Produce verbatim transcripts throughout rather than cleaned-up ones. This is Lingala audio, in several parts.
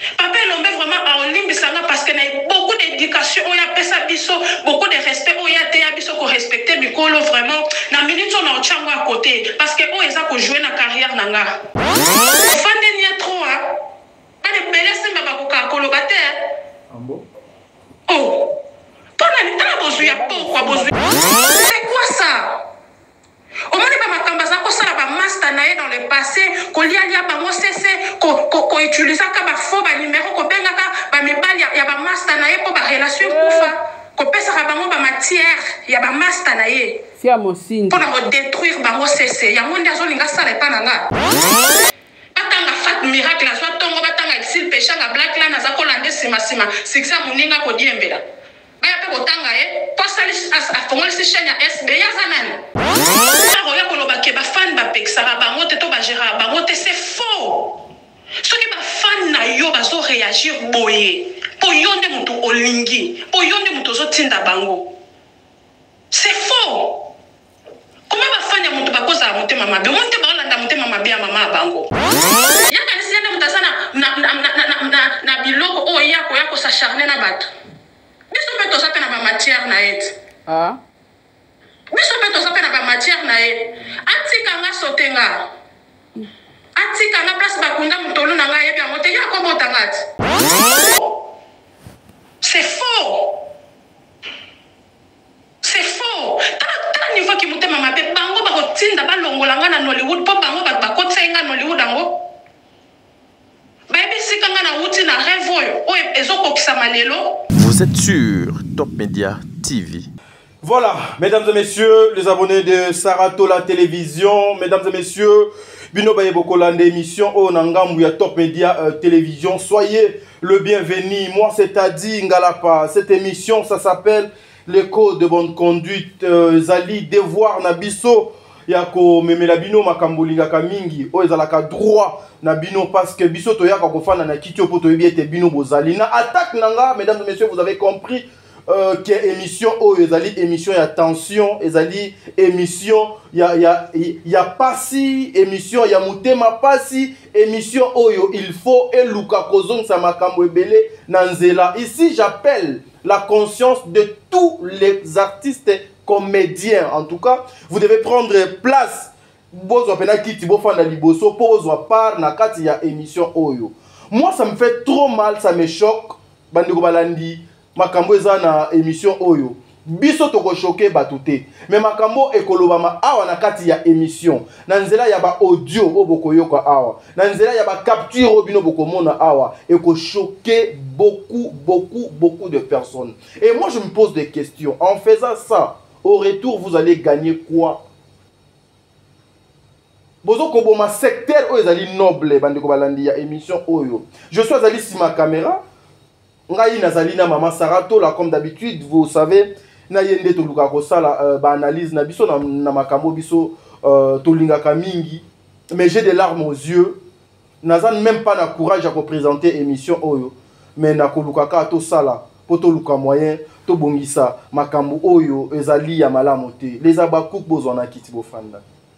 Papa Elombe vraiment a olimbisanga parce qu'il y a beaucoup d'éducation, il y a pesa biso, beaucoup de respect, il y a té biso ko respecter bikolo vraiment. Na minute on a ochango à côté parce que o eza ko jouer na carrière nanga. Fande ni a trop hein. Pas de belesse mbaba ko ka kolobate. Ambo. Oh. Toi na na bozu ya pourquoi bozu. C'est quoi ça? Au moins, les makambaza ça la master naé dans le passé, qu'on lia lia bango cessé, qu'on qu'on utilise comme ba faux ba numéro, qu'on benga ka ba mebali ya ba master naé pour ba relation kufa, qu'on pesa ka bango ba matière, ya ba master naé. Si à Mosine. Pour la détruire bango cessé, ya monde azo linga ça le pananga. Batanga fat miracle la soit tongo batanga exil péché nga black là na za kolande sima sima, c'est ça moninga ko diembela. Baya pe kotanga eh, posta li as afongoli si chaîne ya S B ya zanan. C'est faux. Ce qui est fan na yo bazo réagir boye. Pour yonde mutu olingi, pour yonde mutu zo tinda bango. C'est faux. Comment ba fan ya mutu bakoza mutu mama be monte ba olanda mutu mama be mama bango. Yaka ni sene mutu sana na na na na na biloko o yako yako sa charner na bato. Biso pe to sa pe na ba matière na et. Ah. Biso pe to sa pe na ba matière na et. Atika nga sotenga. Atika nga place bakunda mutolo na nga yebi amote ya ko botangati. C'est faux. C'est faux. Tala tala niveau ki mutema mabe bango ba kotinda ba longola nga na Nollywood po bango ba bakotsa nga Nollywood ango. Baby sikanga na uti na rêve oyo oyo ezoko kisama lelo. Vous êtes sur Top Media T V. Voilà, mesdames et messieurs, les abonnés de Saratola Télévision, mesdames et messieurs, Bino Baye Bokolande émission au Nangamouya Top Media euh, Télévision. Soyez le bienvenu. Moi, c'est Adi Ngalapa. Cette émission, ça s'appelle Les codes de bonne conduite. Euh, Zali, devoir Nabiso. Yako memela bino makambolinga kamingi. O ezalaka droit na bino parce que biso to yaka kofana na kitio poto yebiete bino bozali. Na attaque nanga, mesdames et messieurs, vous avez compris. Euh, qui est émission oh ezali émission ya tension ezali émission ya ya ya pasi émission ya mutema pasi émission oyo il faut eluka kozong sa makambo ebele nanzela. Ici j'appelle la conscience de tous les artistes comédiens. En tout cas, vous devez prendre place bozo pena kiti bo fanda liboso pozo par na kati ya émission oyo. Moi ça me fait trop mal, ça me choque bandeko balandi. Makambo eza na émission oyo biso toko choqué batute mais makambo ekolobama awa na kati ya émission na nzela ya ba audio oboko yoka awa na nzela ya ba capture obino boko mona awa eko choquer beaucoup beaucoup beaucoup de personnes. Et moi je me pose des questions, en faisant ça au retour vous allez gagner quoi? Bozo koboma secteur oyo ezali noble bandeko balandi ya émission oyo. Je suis allé sur ma caméra. Ngai nazali na Maman Saratola comme d'habitude, vous savez, na yende to luka ko sala ba analyse na biso na, na makambo biso euh, to lingaka mingi, mais j'ai des larmes aux yeux. Nazan même pas na courage à présenter émission oyo, mais na ko luka ka to sala po to luka moyen to bongisa makambo oyo ezali ya malamu te. Les abakouk bozona kiti bofanda.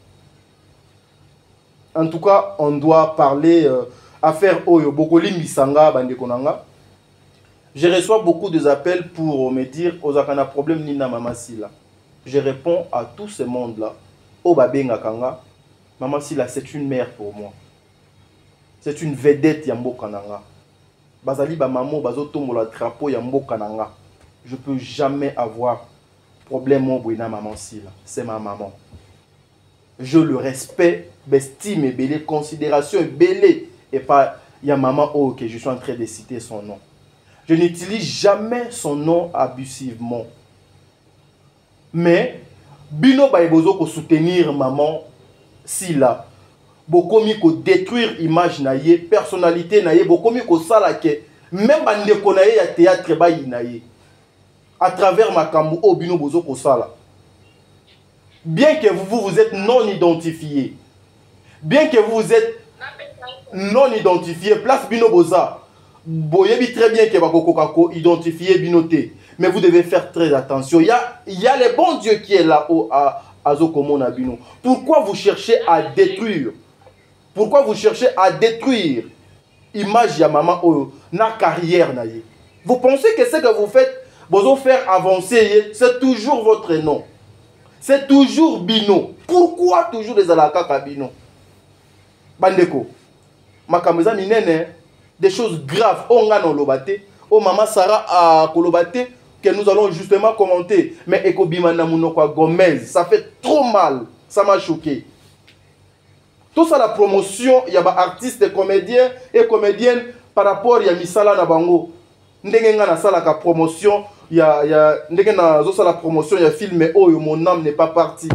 En tout cas, on doit parler euh, affaire oyo bokoli misanga bande konanga. Je reçois beaucoup d'appels pour me dire Ozakana problème ni na Maman Sila. Je réponds à tout ce monde-là. Obabenga Kanga. Maman Sila, c'est une mère pour moi. C'est une vedette Yambo Kananga. Bazali ba maman bazo tombo la drapeau Yambo Kananga. Je peux jamais avoir problème au na Maman Sila. C'est ma maman. Je le respecte, estime et belé, considération et belé. Et pas ya maman oh que je suis en train de citer son nom. Je n'utilise jamais son nom abusivement. Mais, bino baebozo ko soutenir maman Sila. Bokomi ko détruire image naie, personnalité naie, bokomi ko sala ke même bandeko naie ya théâtre bayi naie. À travers makambo o bino bozo ko sala. Bien que vous vous êtes non identifié. Bien que vous êtes non identifié, place bino boza. Boyebi très bien que Bakoko identifié binoté, mais vous devez faire très attention. Il y a, il y a le bon Dieu qui est là-haut à Azokomona Bino. Pourquoi vous cherchez à détruire? Pourquoi vous cherchez à détruire image ya maman oyo na carrière na ye. Vous pensez que ce que vous faites, vous faire avancer, c'est toujours votre nom. C'est toujours Bino. Pourquoi toujours les alakaka Bino? Bandeko, makameza minene, des choses graves. On a non lobate, oh maman Sarah a kolobate, que nous allons justement commenter. Mais Eko Bimana Mounokwa Gomez, ça fait trop mal. Ça m'a choqué. Tout ça, la promotion, il y a des artistes, des comédiens et comédiennes par rapport à Misala Nabango. Ndengenga na sala ka promotion, il y a, il y a ndengenga na la promotion, il y a film, mais oh, mon âme n'est pas partie.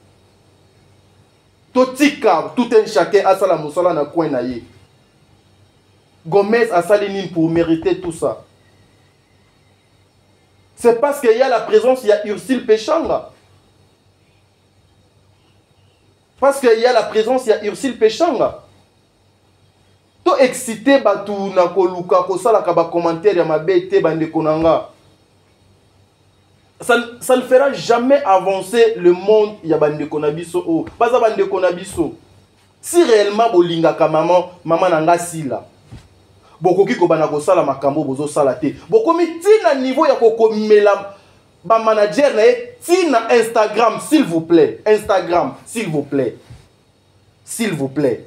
Totika, tout un chacun a sala musala na coin na ye. Gomez a salinine pour mériter tout ça. C'est parce qu'il y a la présence, il y a Ursule Péchanga. Parce qu'il y a la présence, il y a Ursule Péchanga. To excité batu na koluka ko sala ka ba commentaire ya mabete bande konanga. Ça, ça ne fera jamais avancer le monde ya bande konabiso oh. Pas za bande konabiso. Si réellement bolinga ka maman, maman nanga sila. Bokoki ko bana ko sala makambo bozo sala te. Bokomi tina niveau ya ko komela ba manager na tina Instagram s'il vous plaît. Instagram s'il vous plaît. S'il vous plaît.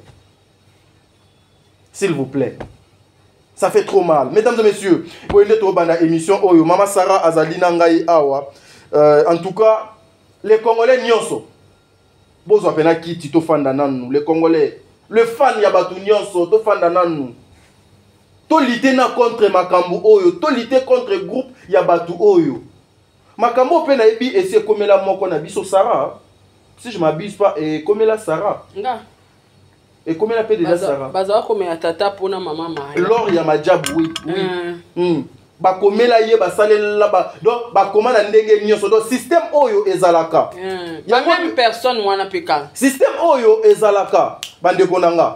S'il vous plaît. Ça fait trop mal. Mesdames et messieurs, vous êtes dans la émission Oyo. Maman Sarah Azalina Ngai Awa. Euh, en tout cas, les Congolais nyonso. Bozo apena kiti to fanda nanu. Les Congolais. Le fan yabatu nyonso to fanda nanu. To lité na contre Makambu Oyo. To lité contre groupe yabatu Oyo. Makambu pena ebi essayer comme la moko na biso Sarah. Si je m'abuse pas, et comme la Sarah. Nga. Et combien la paix de la Sarah? Baza comme ya tata pona maman ma. Lors ya majab oui. Oui. Hmm. Ba comme la ye ba sale la ba. Donc ba comment na ndenge nyonso. Donc système oyo ezalaka. Il y a même personne wana peka. Système oyo ezalaka. Bande konanga.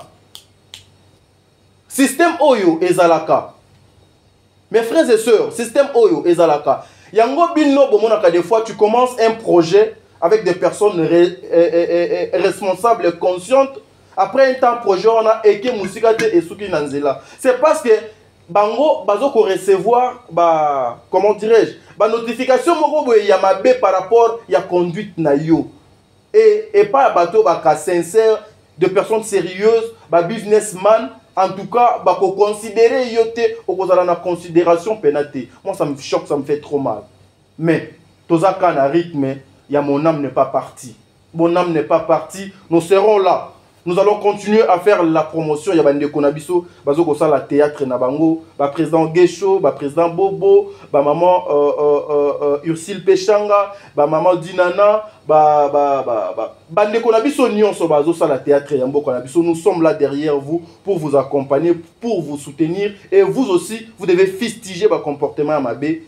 Système oyo ezalaka. Mes frères et sœurs, système oyo ezalaka. Yango bino bomonaka des fois tu commences un projet avec des personnes re, eh, eh, eh, responsables et conscientes. Après un temps projet on a eke musika te esuki nanzela. C'est parce que bango bazo ko recevoir ba comment dirais-je ba notification moko boye ya mabe par rapport ya conduite na yo. Et et pas bato ba ka sincère de personnes sérieuses, ba businessman en tout cas ba ko considérer yo te okozala na considération penate. Moi ça me choque, ça me fait trop mal. Mais tozaka na rythme ya mon âme n'est pas partie. Mon âme n'est pas partie, nous serons là. Nous allons continuer à faire la promotion. Il y a des konabiso, bazo ko la théâtre na bango, ba président Gesho, ba président Bobo, ba maman euh, euh, euh, Ursule Péchanga, ba maman Dinana, ba ba ba ba bande konabiso nyonso bazo la théâtre ya mbo konabiso. Nous sommes là derrière vous pour vous accompagner, pour vous soutenir et vous aussi vous devez fustiger ba comportement à mabe.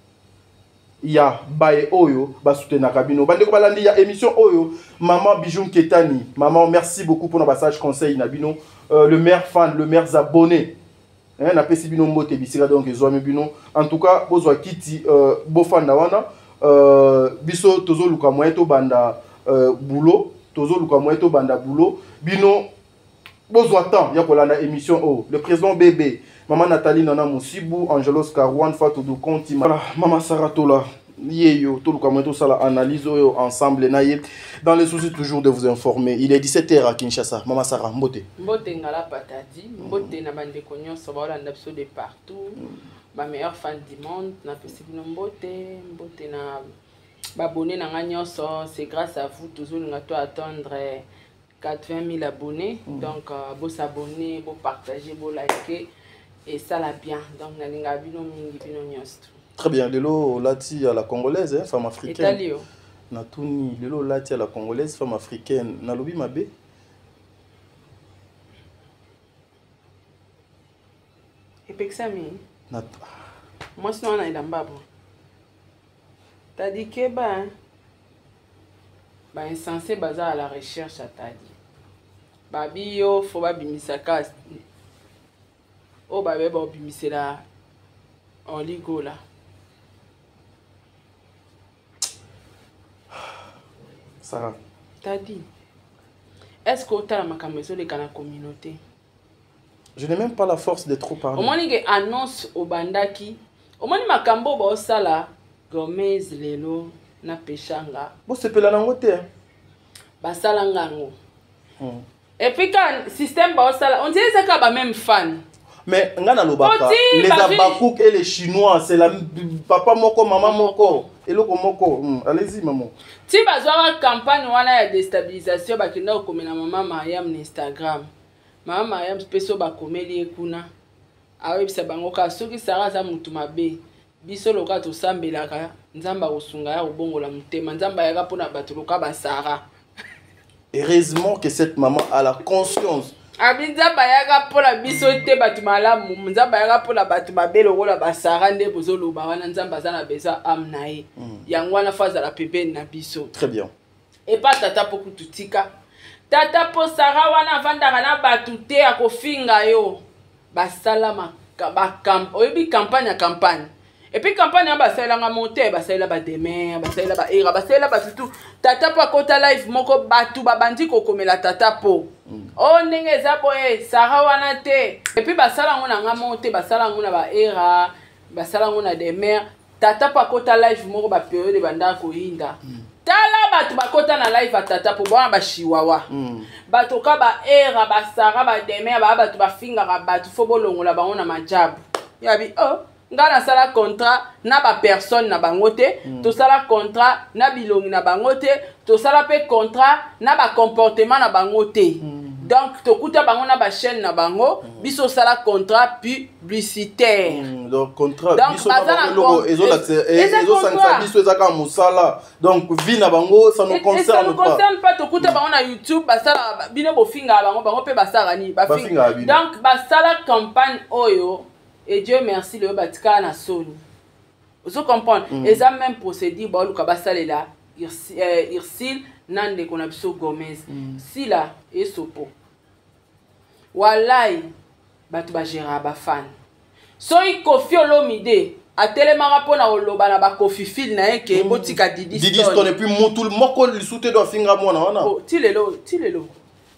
Ya bae oyo ba soutenir kabino bande ko balandi ya émission oyo maman Bijou Ketani. Maman, merci beaucoup pour nos passages conseils nabino. Euh, le maire fan, le maire abonné. Hein, na pesi bino mbote bisika donc ezwami bino. En tout cas, bozwa kiti euh, bo fan na wana euh, biso tozo luka moyen to banda euh, boulot, tozo luka moyen to banda boulot. Bino bozwa temps ya kolanda émission oh, le président bébé. Maman Nathalie Nana Moussibou, Angelos Karouane, Fatou Doukonti, voilà, Maman Saratola, Yeyo, tout le monde, tout ça, analyse ensemble, dans le souci toujours de vous informer. Il est dix-sept heures à Kinshasa. Maman Sarah, Mbote. Mbote Ngala Patadi, Mbote Nabande Konyo, Sobala Napso de partout, ma meilleure fan du monde, na Pesibino Mbote, Mbote na abonné na Nganyoso, c'est grâce à vous, toujours nous attendre quatre-vingt mille abonnés, donc vous s'abonner, vous partager, vous liker. Et ça l'a bien. Donc, nalinga bino mingi bino nyosto. Très bien. Lelo lati à la congolaise, hein, femme africaine. Italio. Natuni lelo lati à la congolaise, femme africaine. Nalobi mabe. Et pexami. Nat. Moi sinon on a idambabo. T'as dit que bah bah insensé bazar à la recherche à t'as dit. Babi yo faut ba bimisaka. Oh bah ben bon c'est là en ligo là. Sarah. T'as dit. Est-ce que tu as ma caméra de la communauté? Je n'ai même pas la force de trop parler. Au moins, il y a une annonce au bandaki. Au moins, il y a un peu de sala. Gomez, Lelo, na pechanga. Bon, c'est pas la langue. Basala ngango. Et puis, quand le système basala, on dirait que c'est pas même fan. Mais ngana lobaka, les Abakouk et les Chinois, c'est la papa moko, maman moko. Et le moko. Allez-y, maman. Si vous avez une campagne de déstabilisation, vous avez une maman Mariam sur Instagram. Maman Mariam spécial ba komeli ekuna. Awe bisa bangoka soki sara za mutu mabe. Biso loka to sambelaka nzamba kosunga ya kobongola mutema nzamba yaka pona bato loka basara. Heureusement que cette maman a la conscience. Abi nzamba yaka pona biso te bato malamu nzamba yaka pona bato mabe lokola basara nde bozolo ba wana nzamba za na beza amnae. Yango wana faza la pembeni na biso. Très bien. Et pas tata poku tutika. Tata po sara wana vandaka na batu te akofinga yo. Basala ma ba camp oyebi campagne campagne. Et puis campagne ba sala nga monter ba sala ba demain ba sala ba era ba sala ba tout. Tata po kota live moko batu ba bandi ko komela tata po. O ndenge za boye sara wana te. Et puis ba sala ngona nga monter ba sala ngona ba era ba sala ngona demain. Tata po kota live moko ba période banda ko hinda. Tala batu bakota na live atata po bwana ba chiwawa. Mm. Batu ka ba era ba sara ba demain ba batu ba finga ka batu fo bolongola bango na majabu. Yabi oh ngana sala contrat na ba personne na bangote, mm. to sala contrat na bilongi na bangote, to sala pe contrat na ba comportement na bangote. Mm. Donc to kuta bango na ba chaîne na bango, mm. biso sala contrat publicitaire. Mm. Donc contrat biso na bango ezo la ezo sansa biso ezaka musala. Donc vie na bango ça nous concerne pas. Ça nous concerne pas to kuta bango na YouTube ba sala bino bo finga bango bango pe ba sala ni ba finga. Donc ba sala campagne oyo et Dieu merci le batika na soni. Vous comprenez? Mm. Et ça même procédure ba luka ba sala là Irsil nande qu'on a biso Gomez. Mm. Si là et sopo. Walai batu ba gera ba fan. So i Koffi Olomide a telemara pona oloba na ba Koffi fil na eke mm. botika Didi Stone. Didi Stone et puis motul moko li soute do finga mona wana. Oh tilelo tilelo.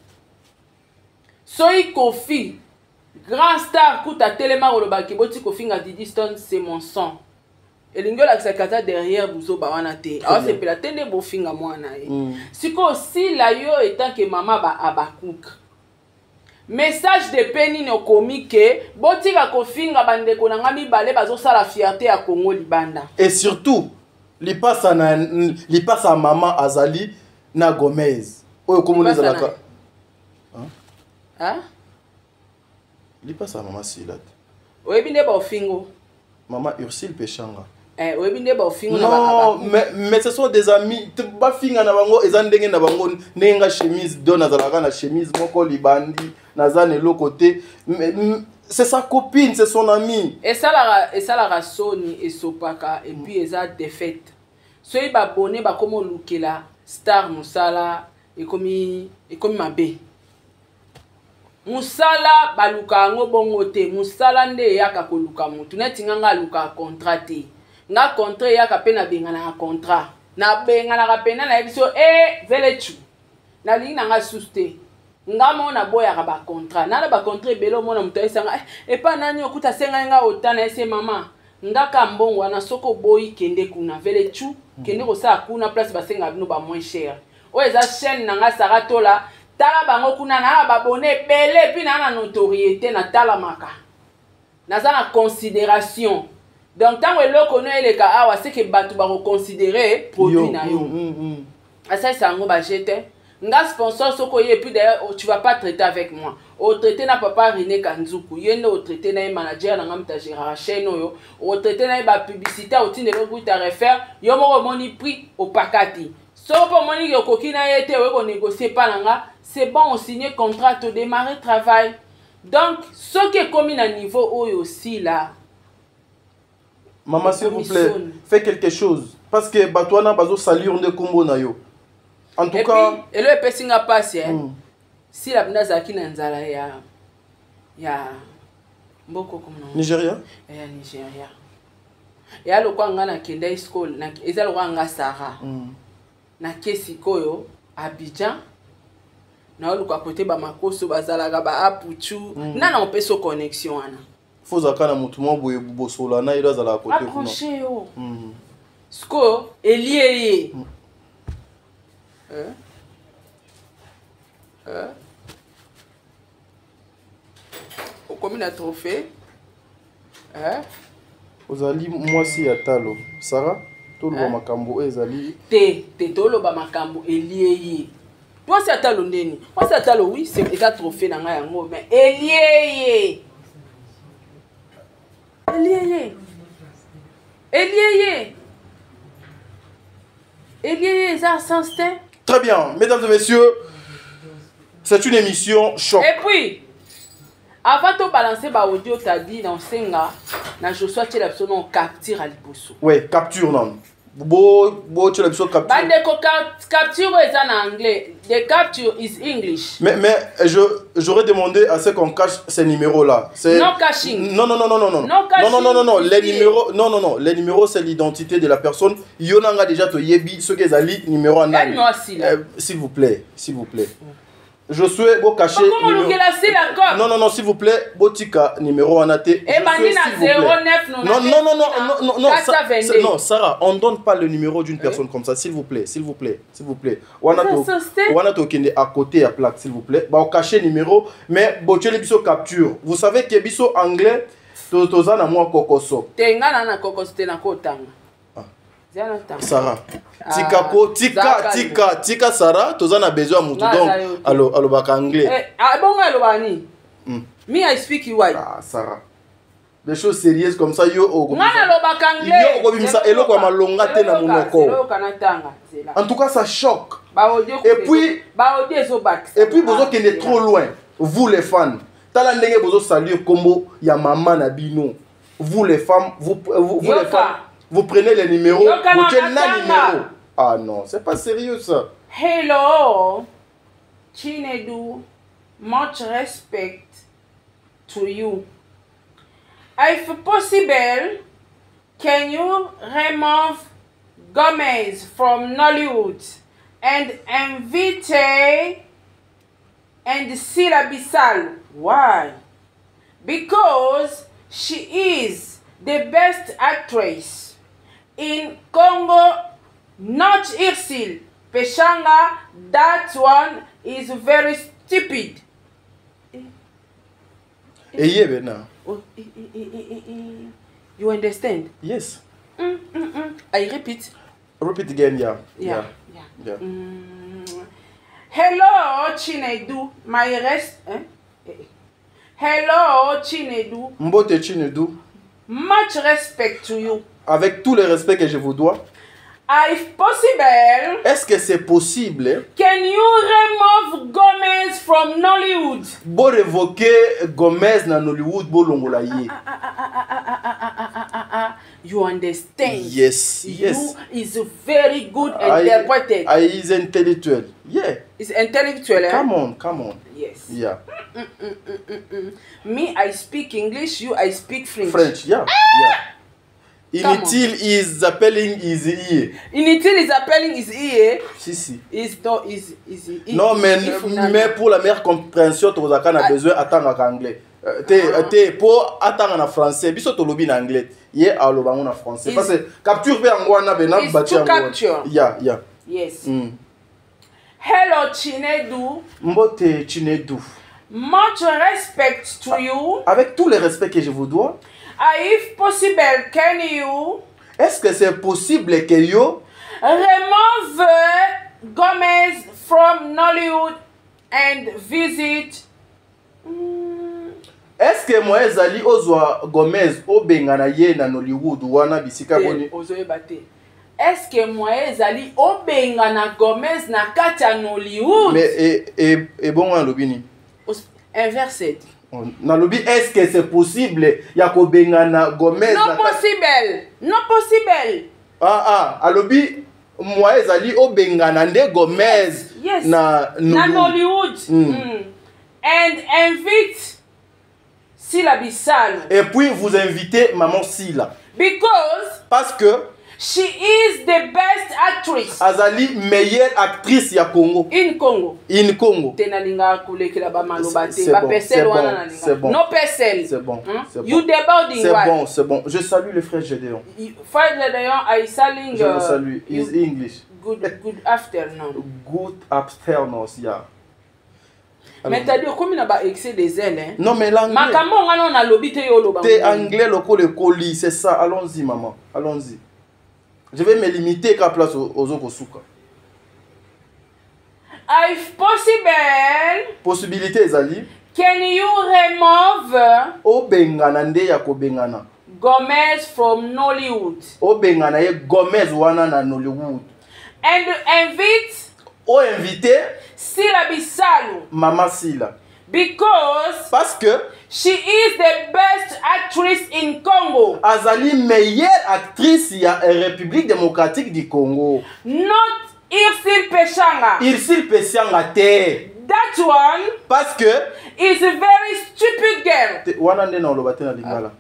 So i Koffi grand star kuta telemara oloba ke botika Koffi nga Didi Stone c'est mon sang. Et l'ingola qui s'accata derrière Bouzo Bawana te. Alors c'est la tende bo finga mwana e. Siko si la yo étant que maman ba Abakouk. Message de peine no comique, botika kofinga bandeko na ngami balé bazo sala fierté à Congo libanda. Et surtout, li passe à na li passe à maman Azali na Gomez. Oyo komone zalaka. Hein? Hein? Li passe à maman Silat. Oyebi nde ba ofingo. Maman Ursule Pechanga. Eh, oyebi nde ba ofingo na ba. Non, mais mais ce sont des amis. Ba finga na bango ezandenge na bango nenga chemise dona zalaka na chemise moko libandi. Nazane l'autre côté, c'est sa copine, c'est son ami. Et ça la et ça la rasoni et sopaka et puis eza défaite. Soyi ba bonné ba comme lukela star musala et comme et comme mabe. Musala ba luka ngo bongote, musala nde yaka ko luka mutu neti nganga luka contraté. Nga contrat yaka pe na benga na contrat. Na benga na kapena na biso eh velechu. Na linga nga suste. Ngamo na boya ba contrat na ba contrat belo mona muto esanga e pa nani okuta senga nga otana ese mama ngaka mbongo na soko boyi kende kuna vele chu kende ko sa kuna place ba senga bino ba moins cher o eza chaîne na nga saratola tala bango kuna na ba bonne bele puis na na notoriété na tala maka na za na considération donc tango eloko no eleka awa c'est que batu ba reconsidérer produit na yo asa sango ba jete. Nga sponsor soko ye puis d'ailleurs tu vas pas traiter avec moi. O traiter na papa René Kanzuku, yende o traiter na manager na ngam ta gérera chaîne yo, o traiter na ba publicité o tinde lo ta refaire, yo mo moni prix au pakati. So pour moni yo kokina yete o ko négocier pas nanga, c'est bon on signe contrat to démarrer travail. Donc ce qui est commis à niveau oyo aussi là. Maman s'il vous plaît, fais quelque chose parce que batwana bazo salir de kombo na yo. En tout et cas, puis, et le pessinga passe hein. Mm. Si la bna zaki na nzala ya ya mboko comme non. Nigeria? Ya Nigeria. Ya lo kwa ngana kenda school na ezalo kwa nga Sara. Mm. Na kesi koyo Abidjan. na oluka côté ba makoso bazalaka ba apuchu na na opeso connexion ana faut zakana mutu mo boye bosola na ilo zala côté kuna approcher yo sko elieye hein hein au comme un trophée hein ozali mwasi ya talo Sarah tolo makambo ezali te te tolo ba makambo elieye toi c'est talo ndeni moi c'est talo oui c'est un trophée na nga yango mais elieye elieye elieye elieye ça sens te. Très bien, mesdames et messieurs, c'est une émission choc. Et puis, avant de balancer ba audio, t'as dit dans Senga, na Joshua tu l'as besoin capture à liposo. Ouais, capture non. Bo bo tu l'as besoin capture. Bande ko capture est en anglais. The capture is English. Mais mais je j'aurais demandé à ce qu'on cache ces numéros là. C'est non caching. Non non non non non non. Non non non non non non les numéros non non non les numéros c'est l'identité de la personne. Yonanga déjà to yebi ce que zali numéro en anglais. S'il vous plaît, s'il vous plaît. Je souhaite vous cacher. Comment nous la non non non s'il vous plaît botika numéro en athée. Et manina zéro neuf non non non non non non non non Sarah on donne pas le numéro d'une personne comme ça s'il vous plaît s'il vous plaît s'il vous plaît. Wanato wanato kende à côté à plaque s'il vous plaît. Ba cacher numéro mais botiele biso capture. Vous savez que biso anglais to toza na moi kokoso. Tenga na kokoso te na kotanga. Sarah tika ko tika tika tika Sarah toza na besoin mutu donc allo allo baka anglais eh ah bon allo bani me I speak you white ah Sarah des choses sérieuses comme ça yo o ngana allo baka anglais yo ko bimisa eloko ya malonga te na monoko en tout cas ça choque et puis et puis bozo kende trop loin vous les fans tala ndenge bozo saluer kombo ya mama na bino vous les femmes vous vous, vous les femmes vous prenez les numéros, vous tenez le numéro. Ah non, c'est pas sérieux ça. Hello, Chinedu, much respect to you. If possible, can you remove Gomez from Nollywood and invite and Sila Bissal? Why? Because she is the best actress in Congo, not Irsil. Peshanga, that one is very stupid. Eye bena. You understand? Yes. Mm, mm, mm. I repeat. Repeat again, yeah. Yeah. Yeah. yeah. Mm. Hello, Chinedu. My rest. Eh? Hello, Chinedu. Mbote Chinedu. Much respect to you. Avec tout le respect que je vous dois. If possible. Est-ce que c'est possible? Can you remove Gomez from Nollywood? Bo révoquer Gomez na Nollywood bo longola ye. You understand? Yes. Yes. You is very good interpreted. I, I is intellectual. Yeah. It's intellectual. Eh? Come on, come on. Yes. Yeah. Mm, mm, mm, mm, mm. Me, I speak English. You, I speak French. French, yeah. yeah. Inutile is appelling his ear. Inutile is appelling his ear. Si, si. Is no, is, is, is, non, mais, mais pour la meilleure compréhension, tu as besoin d'attendre en anglais. Te pour attendre en français, biso to lobi en anglais. Ye a lo bango en français. Parce que capture pe angwana bena bati angwana. Yeah, yeah. Yes. Mm. Hello Chinedu. Mbote Chinedu. Much respect to you. Avec tout le respect que je vous dois. If possible, can you? Est-ce que c'est possible que yo remove Gomez from Nollywood and visit? Mm. Est-ce que moi ezali ozwa Gomez obengana ye na Nollywood wana bisika boni? Ozoyebate. Est-ce que moi ezali obengana Gomez na kati ya Nollywood? Mais et et et bon en lobini. Inversé. Nalobi, est-ce que c'est possible ya ko bengana Gomez? Non possible. Non possible. Ah ah, alobi moi ezali o bengana nde Gomez yes. na na Nollywood. Mm. Mm. And invite Sila Bissal. Et puis vous invitez maman Sila. Because parce que She is the best actress azali meilleure actrice ya Congo. in Congo. In Congo. Tenalinga kulekela ba maloba te C'est ba bon, pesel c'est wana bon, nalinga. c'est bon. No pesel. C'est bon, Hmm? c'est bon. You deboarding C'est what? bon, c'est bon. Je salue le frère Gédéon. Father Dayon I selling Je le salue. you- Is English. Good good afternoon. Good afternoon, yeah. Mais t'as dit comme il a ba excès des ailes hein. Non mais l'anglais. Makambo ngana na lobi te yo loba. T'es anglais loco le colis, c'est ça. Allons-y maman, allons-y. Je vais me limiter qu'à place aux aux Okosuka. If possible, Possibilité ezali. can you remove O bengana nde ya ko bengana. Gomez from Nollywood O bengana ye Gomez wana na Nollywood. and invite O invité Sila Bisalu Mama Sila. because Parce que she is the best actress in Congo, azali meilleure actrice ya République démocratique du Congo. not Irsil Peshanga. Irsil Pesianga te. That one Parce que is a very stupid girl. te- wana nde na oloba te na lingala.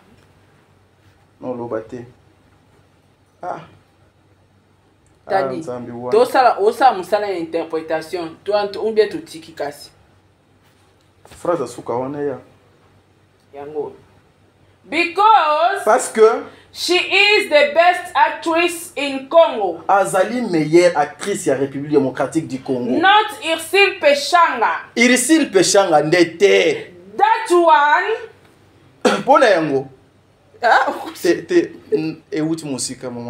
Na oloba te. Ah. T'as Ah, dit. Nzambi wana. Tosala osa musala ya interpretation. Toi on bien to tiki kasi. Phrase asuka wana ya. Yango. Because Parce que she is the best actress in Congo, azali meilleure actrice ya République démocratique du Congo. not Irsil Peshanga. Irsil Peshanga nde te. That one. Pona yango. Ah, Te te euti musika mama.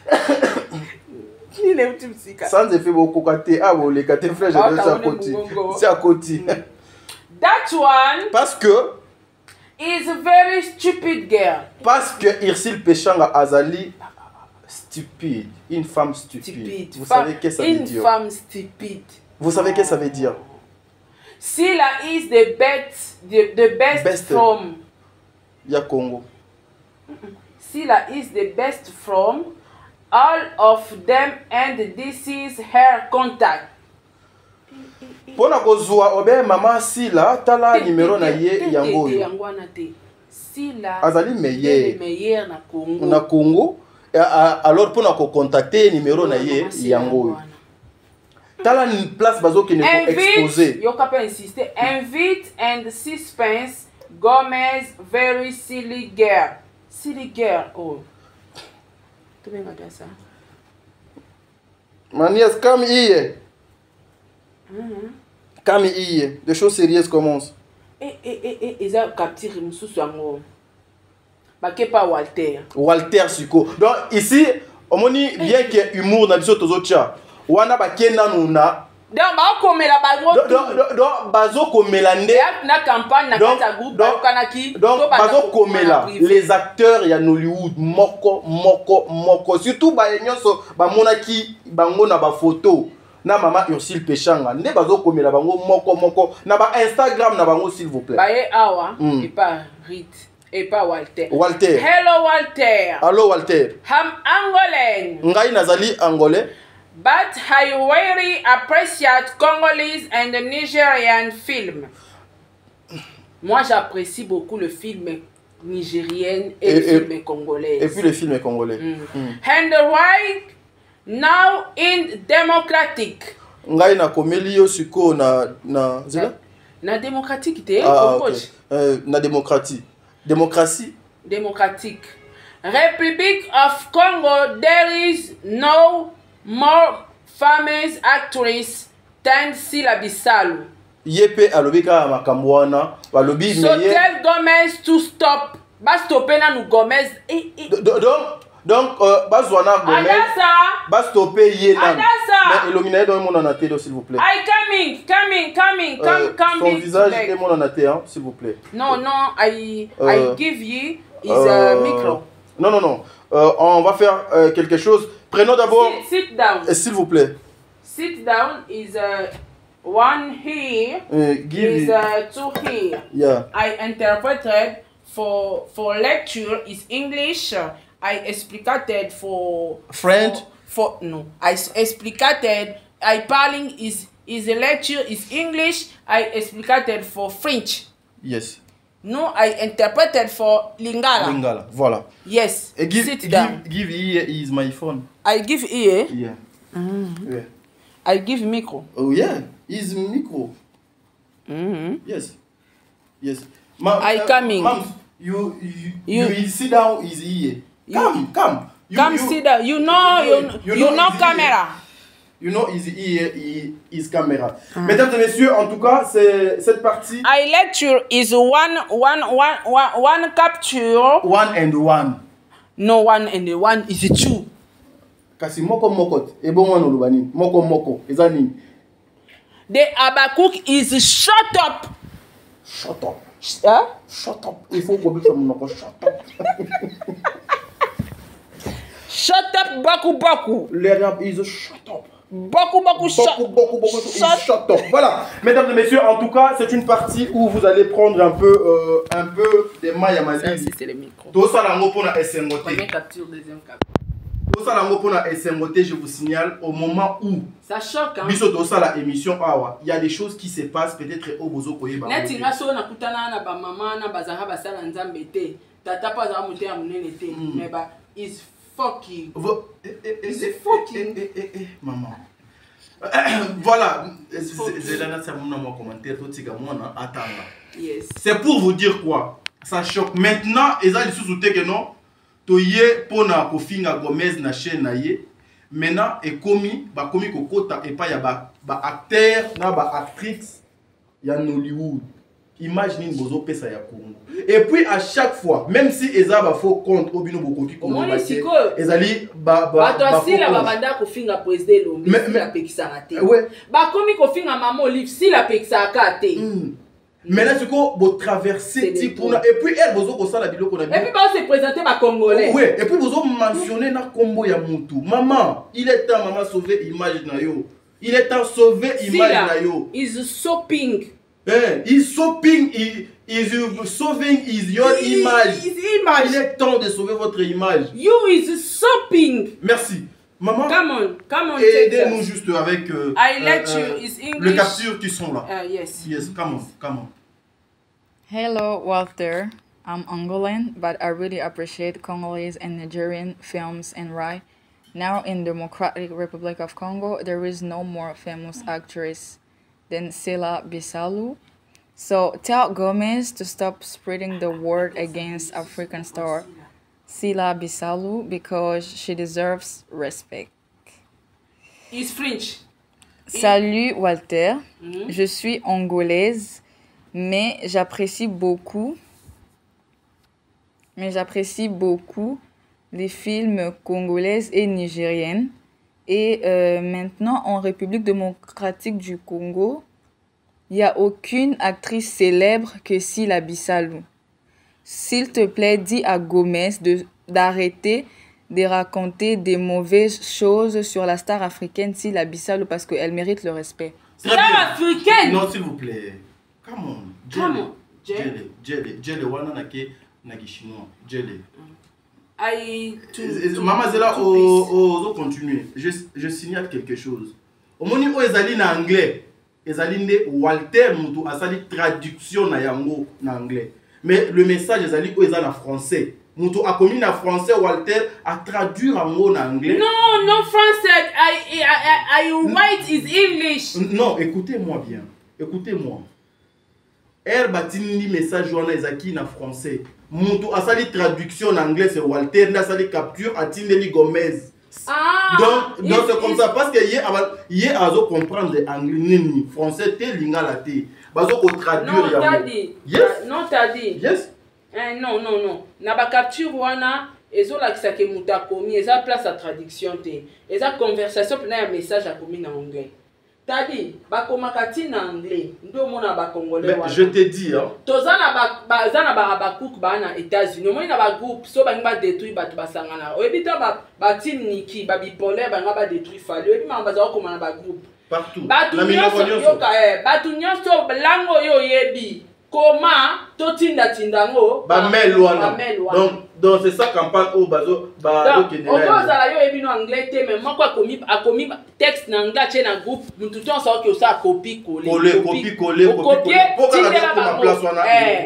il est ultime sika. Sans effet beaucoup kate ah bo le kate frère Ah, je t'as c'est à donné côté. Mbongo. C'est à côté. That one Parce que is a very stupid girl. parce que Irsil Peshanga azali stupide, une femme stupide. Stupid. Vous Femme- savez qu'est-ce que ça une veut dire? femme stupide. Vous savez qu'est-ce que ça veut dire? Sila is the best, the, the best, Best. from. Ya Congo. Sila is the best from all of them, and this is her contact. Pona kozwa obe mama Sila tala Te- numéro te- na te- ye te- yango te- yo. yango wana te. Sila Azali est le meilleur meilleur na Congo. na Congo. Et, a- alors pona ko contacter numéro na ye Mama Sila yango yo. wana. Tala ni place bazo ki ne ko Invite, exposer. yo kapé insister, invite and suspense Gomez very silly girl. Silly girl, oh. Tu veux bien ça? Manias, come here. Come here. Des choses sérieuses commencent. Eh, eh, eh, eh, ils ont capturé Moussou Sango. Baké pas Walter. Walter Siko. Donc ici, on moni bien que humour na biso tozo tia. Wana ba kena nuna. Donc, bah, comme la bague, Donc donc donc bazo komela nde. na campagne, na Donc kata groupe, donc kanaki. donc bazo komela les acteurs ya Nollywood moko moko moko surtout ba nyonso ba monaki bango na ba photo. Na mama Ursil Peshanga nde bazo komela bango moko moko na ba Instagram na bango s'il vous plaît. Baye awa, Mm. et pas Rit, et pas Walter. Walter. Hello Walter. Allô Walter. I'm Angolan, Ngai nazali angolais. but I really appreciate Congolese and Nigerian film. Moi, j'apprécie beaucoup le film nigérien et, Et- le et- film congolais. Et puis le film est congolais. Mm. Mm. And right now in democratic. Ngai na komeli yo siko na na zila? Na démocratique te Ah, ok. coach. Euh, na démocratie. Démocratie. Démocratique. Republic of Congo, there is no more famous actress than Sila Bisalu. Yepe alobi ka makambo wana, balobi So meye. tell Gomez to stop. Ba stopper na nu Gomez. Eh, eh. Do- do- Donc donc euh, bazwana Gomez. Adasa, Ba stopper ye nan. Adassa. Mais illuminé dans mon anaté s'il vous plaît. I coming, coming, coming, come, Euh, come son back visage back. est mon anaté hein, s'il vous plaît. No, no, I, Euh, I give you is Euh, a micro. Non non non. Euh, on va faire euh, quelque chose. Prenons d'abord Sit, sit down. euh, s'il vous plaît. Sit down is uh, one here, Euh, give is me- uh, two here. yeah. I interpreted for for lecture is English. I explicated for French? For, for no, I s- explicated. I parling is is a lecture is English. I explicated for French. Yes. No, I interpreted for Lingala. Lingala, voilà. Yes. And give, Sit down. Give, give here is my phone. I give ear. Yeah. Mm-hmm. Yeah. I give micro. Oh yeah, is micro. Mm-hmm. Yes. Yes. Ma, I uh, coming. Mom, you you, You- you sit down is here. Come, come. You, Come you, sit down. You know, you, you you, know know easy camera. You know, is here is camera. Mesdames et messieurs, en tout cas, c'est cette partie. I lecture is one, one, one, one, one capture. One and one. No one and the one is two. Kasi moko moko. E bon wana lubani. Moko moko. Eza nini? The Habakkuk is shut up. Shut up. Huh? Shut up. Il faut qu'on puisse mon shut up. Shut up, Baku Baku. Le rap is shut up. Beaucoup, beaucoup, shut Beaucoup, beaucoup, beaucoup, Shut- shut up. Voilà, mesdames et messieurs, en tout cas, c'est une partie où vous allez prendre un peu, euh, un peu des mailles à ma Ça, vie. c'est le micro. Tout ça, là, on a S M O T. Première capture, deuxième capture. Tout ça, là, on a S M O T, je vous signale, au moment où, Ça choque, hein. biso tout ça, la émission, il y a des choses qui se passent, peut-être au bozo koye ba. Neti nga so na kutana na ba mama na bazara basala nzambe te. Tata pa za muté ya munene te. Mais ba is fucking. Vo- eh, eh, eh, Is eh, fucking. eh, eh, eh, eh, maman. Voilà, c'est là, c'est mon commentaire, tout ce que moi, attends. Yes. C'est pour vous dire quoi? Ça choque. Maintenant, ils ont les sous-soutés que non. Toye pona kofinga Gomez na chaîne na ye. Maintenant, et commis, ba commis kokota et pas ya ba ba acteur na ba actrice ya Nollywood. Imaginez bozo pesa ya Congo. Et puis à chaque fois, même si eza ba faux compte obino bokoki ko Omoni siko. ezali ba ba Bato asila babanda kofinga président Lombi Mais- si mais- la pekisaka te. Ouais. Bakomi kofinga mama Olive si la pekisaka te. Mm. Maintenant, c'est quoi? Vous traversez C'est type des pour et puis elle bozo ko sala biloko na Et puis bah se présenter ba congolais. ouais, et puis vous avez mentionné na combo ya mutu. Maman, il est temps maman sauver image na yo. Il est temps sauver image na yo. is shopping. Eh, il shopping, il is sauving is your image. Is image. Il est temps de sauver votre image. You is shopping. Merci. Maman, Come on, come on. take aidez-nous that. juste avec euh, I let you, is le English. capture qui sont là. Uh, yes. Yes, come on, come on. Hello, Walter. I'm Angolan, but I really appreciate Congolese and Nigerian films and right now in Democratic Republic of Congo, there is no more famous actress than Sela Bisalu. So tell Gomez to stop spreading the word against African star Sela Bisalu because she deserves respect. Is French. Salut Walter, Mhm. je suis angolaise, mais j'apprécie beaucoup, mais j'apprécie beaucoup les films congolaises et nigériennes. Et euh, maintenant, en République démocratique du Congo, il n'y a aucune actrice célèbre que Sela Bisalu. S'il te plaît, dis à Gomez de, d'arrêter de raconter des mauvaises choses sur la star africaine Sela Bisalu parce qu'elle mérite le respect. Très Star bien. africaine. Non, s'il vous plaît. Come on. Come on. Jelly. Jelly. Jelly. Wana nake naki chinois. Jelly. I to, to, Maman Zela, to au, peace. au, au continuer. Je, je signale quelque chose. Au moment où ezali na anglais, ezali nde Walter Mutu asali traduction na yango na anglais. Mais le message ezali où ezali na français. Mutu a commis na français, Walter a traduit en mot na anglais. No, no français. I, I, I, I white is English. Non, écoutez-moi bien. Écoutez-moi. Elle batini message wana ezaki na français. Mutu asali traduction en anglais, c'est Walter na sali capture atindeli Gomez. Ah. Donc, donc is- c'est comme is- ça parce que hier a zo comprendre anglais nini français te lingala te. Bazo ko traduire Non, t'as yango. dit. Yes. Non, t'as dit. Yes. Eh, non, non, non. Na ba capture wana ezolakisa ke mutu akomi eza place ya traduction te. Eza conversation pena ya message akomi na anglais. T'as dit bakomaka ti na anglais. Ndo mona ba congolais Mais wana. je te dis hein. Toza na ba baza na ba Habakkuk ba na États-Unis. Omoni na ba groupe so bangi ba détruire bato basangana. Oyebi ta ba ba team Niki ba bipolaire banga ba détruire fali. Oyebi ma baza ko na ba groupe. Partout. Bato Na nyonso minoko yoka eh bato nyonso lango yo yebi. Koma totinda tindango Ba mail wana. ba mail wana. Donc donc c'est ça campagne au bazo ba Donc, okende on na. peut ça yo yebi no anglais te mais moi quoi commis a commis texte na anglais chez na groupe mutu ton ça que ça copie coller Coller, copie, coller, copie, copier coller. Pourquoi la tindela dire pour ma bango. place wana Eh. ilokoma.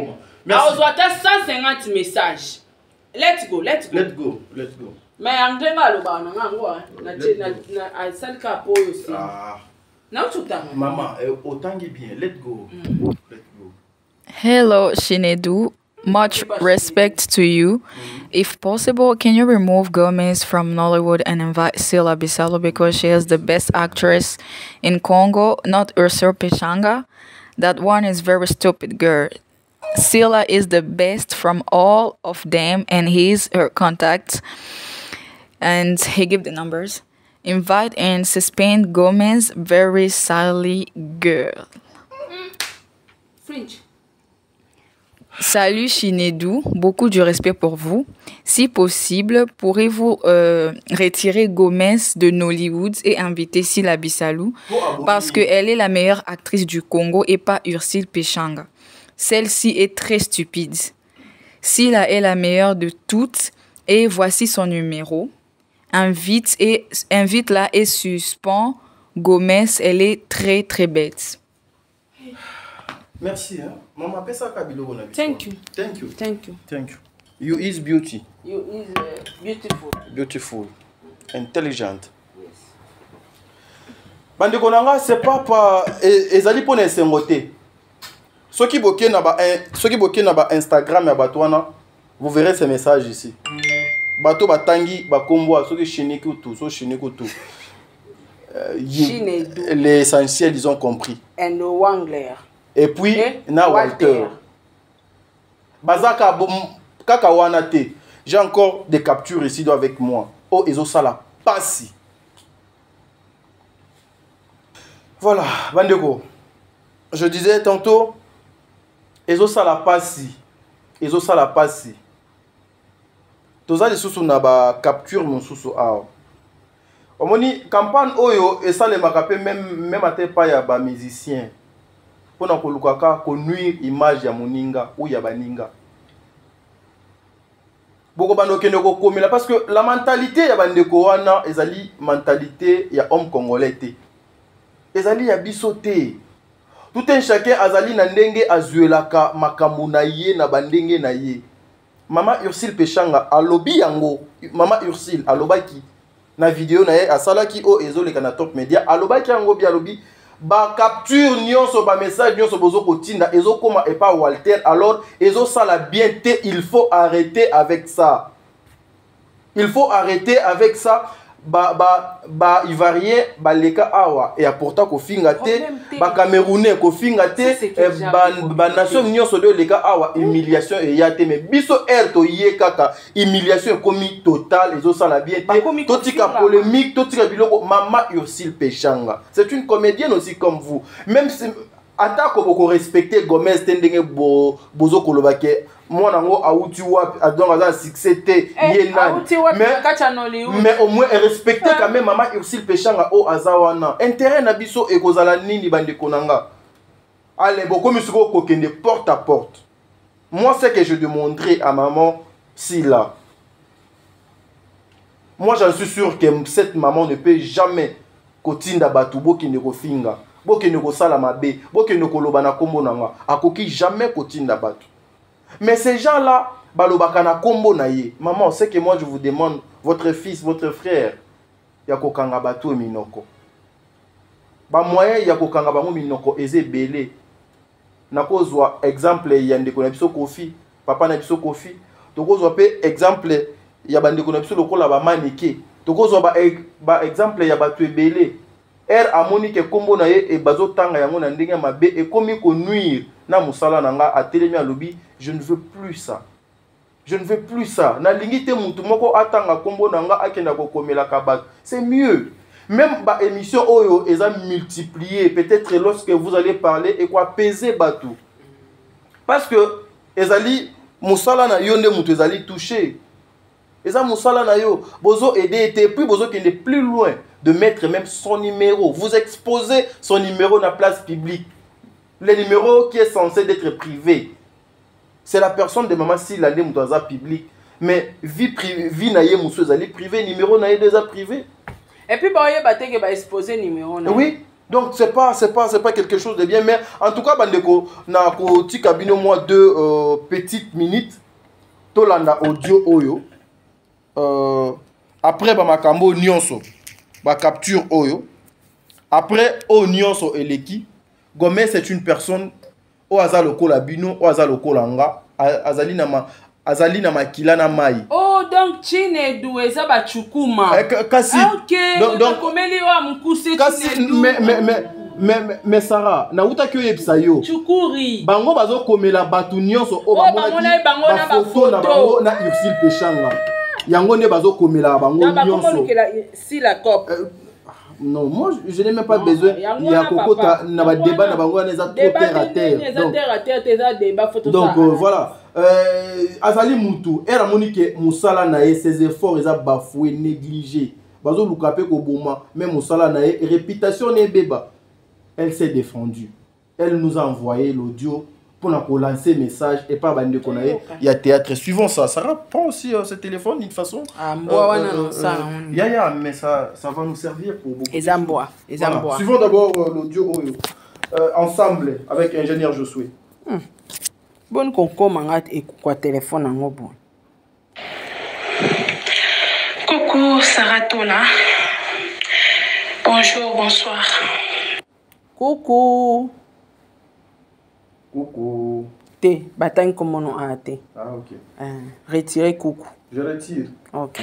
Merci. aozwa ata cent cinquante messages. Let's go, let's go. Let's go, let's go. Mais anglais ngaloba na ngango na na na asalika po aussi. Ah. Na ututa. Maman, otangi bien. Let's go. Mm. Let's go. Hello, Shinedu. Much respect to you. Mm-hmm. If possible, can you remove Gomez from Nollywood and invite Sila Bisalo because she is the best actress in Congo, not Ursula Pechanga? That one is very stupid girl. Sila is the best from all of them, and he's her contact. And he give the numbers. Invite and suspend Gomez, very silly girl. Mm. French. Salut Shinedu, beaucoup de respect pour vous. Si possible, pourrez-vous euh, retirer Gomez de Nollywood et inviter Sila Bisalo parce qu'elle est la meilleure actrice du Congo et pas Ursula Pechanga. Celle-ci est très stupide. Sila est la meilleure de toutes et voici son numéro. Invite et invite-la et suspend Gomez, elle est très très bête. Merci, hein. Maman, appelle ça Kabilo. Thank you. Thank you. Thank you. Thank you. You is beauty. You is uh, beautiful. Beautiful. Intelligent. Yes. Bande konanga, c'est pas pas ezali pona esengote. Ceux qui boquent na ba ceux qui boquent na ba Instagram ya batwana, vous verrez ces messages ici. Bato batangi ba kombo ceux qui chiniki tout, ceux chiniki tout. L'essentiel ils ont compris. And Wangler. Et puis, et na Walter. Walter. Bazaka kaka wana te. J'ai encore des captures ici avec moi. Oh, ils ont ça là. Passi. Voilà, Bandeko. Je disais tantôt, ils ont ça là passi. Ils ont ça là passi. Tous les sous na ba capture mon sous ah. Omoni campagne oyo et ça les makapé même même até pas ya ba musicien. Pour na kolukaka konuire image ya moninga ou ya baninga. Boko bando kende ko komela parce que la mentalité ya bandeko wana ezali mentalité ya homme congolais te. Ezali ya bisoté. Tout un chacun azali na ndenge azuelaka makambo na ye na bandenge na ye. Mama Ursula Pechanga alobi yango. Mama Ursula alobaki na vidéo na ye asalaki o ezoleka na Top Media alobaki yango bi alobi ba capture nyonso ba message nyonso bozo kotinda ezo koma et pas Walter alors ezo sala bien te il faut arrêter avec ça. Il faut arrêter avec ça. Ba ba ba ivarien ba leka awa et pourtant ko finga te ba camerounais ko finga te ba ba nation nyonso de leka awa humiliation et ya te mais biso er to ye kaka humiliation komi total ezo sala bien te totika polémique totika biloko Mama Ursula Pechanga c'est une comédienne aussi comme vous même si atako boko respecter Gomez tendenge bo bozo kolobake moi nango auti wapi donc à succès té yena mais mais au moins respecter quand même Mama Ursula Pechanga o azawana intérêt na biso e kozala nini bande konanga allez beaucoup misiko kokende porte à porte moi c'est que je demanderai à maman Sila moi j'en suis sûr que cette maman ne peut jamais kotinda batubo ki ne kofinga boke ne kosala mabe boke ne koloba na kombo nanga akoki jamais kotinda batu. Mais ces gens-là, balobakana kombo na ye. Maman, c'est que moi je vous demande, votre fils, votre frère, yako kanga batu e minoko. Ba moyen yako kanga bango minoko eze belé. Nakozwa exemple ya ndeko na biso Kofi, papa na biso Kofi. Tokozwa pe exemple ya bandeko na biso lokola ba manike. Tokozwa ba, ba exemple ya batu e belé. Er amoni ke kombo na ye e bazo tanga yango na ndenge mabe e komi ko nuire na musala nanga atelemi alobi je ne veux plus ça. Je ne veux plus ça. Na lingite mutu moko atanga kombo nanga akenda ko komela kabat. C'est mieux. Même ba émission oyo eza multiplié peut-être lorsque vous allez parler et quoi peser batu. Parce que ezali musala na yo nde mutu ezali touché. Eza musala na yo bozo aider et puis bozo kende plus loin de mettre même son numéro. Vous exposez son numéro dans la place publique. Le numéro qui est censé être privé. C'est la personne de Maman Sila Ndé Moutoaza public. Mais vie privée, vie naïe moussou zali privé, numéro naïe déjà privé. Et puis bah y a que bah exposer numéro. Oui. Donc c'est pas c'est pas c'est pas quelque chose de bien, mais en tout cas bandeko na ko tika bino moi deux euh, petites minutes tolanda audio oyo euh, après ba makambo nyonso ba capture oyo après o nyonso eleki Gomez c'est une personne o azalo kola bino o azalo kolanga azali na ma azali na makila na mai. Oh donc Chinedu eza ba chukuma. Eh, kasi OK donc donc komeli wa mukuse kasi mais mais mais mais mais Sarah na uta kyo yebisa yo chukuri bango bazo komela batu nyonso o bamona bango na ba photo na bango na Ursule Pechanga yango ne bazo komela bango nyonso si la cop. Non, moi je n'ai même pas non, besoin. Il y a Kokota, il y a débat, il y a trop terre à terre. Donc, donc euh, voilà. Euh, Azali Moutou, elle a moniqué Moussala Nae, ses efforts, ils ont bafoué, négligé. Bazo Lukape Koboma, même Moussala Nae, réputation n'est béba. Elle s'est défendue. Elle nous a envoyé l'audio pour nous lancer message et pas bande qu'on a. Il y a théâtre. Suivons ça. Sarah prend aussi euh, ce téléphone d'une façon. Ah, moi, euh, euh, ça. Il y a, y a, mais ça, ça va nous servir pour beaucoup. Et Zamboa. Et Zamboa. Voilà. Suivons d'abord euh, l'audio euh, ensemble avec ingénieur Josué. Hmm. Bonne concours, mangat et quoi téléphone en bon. Coucou, Sarah Tola. Bonjour, bonsoir. Coucou. Coucou. T, bataille comme mon A T. Ah, ok. Euh, retirez coucou. Je retire. Ok.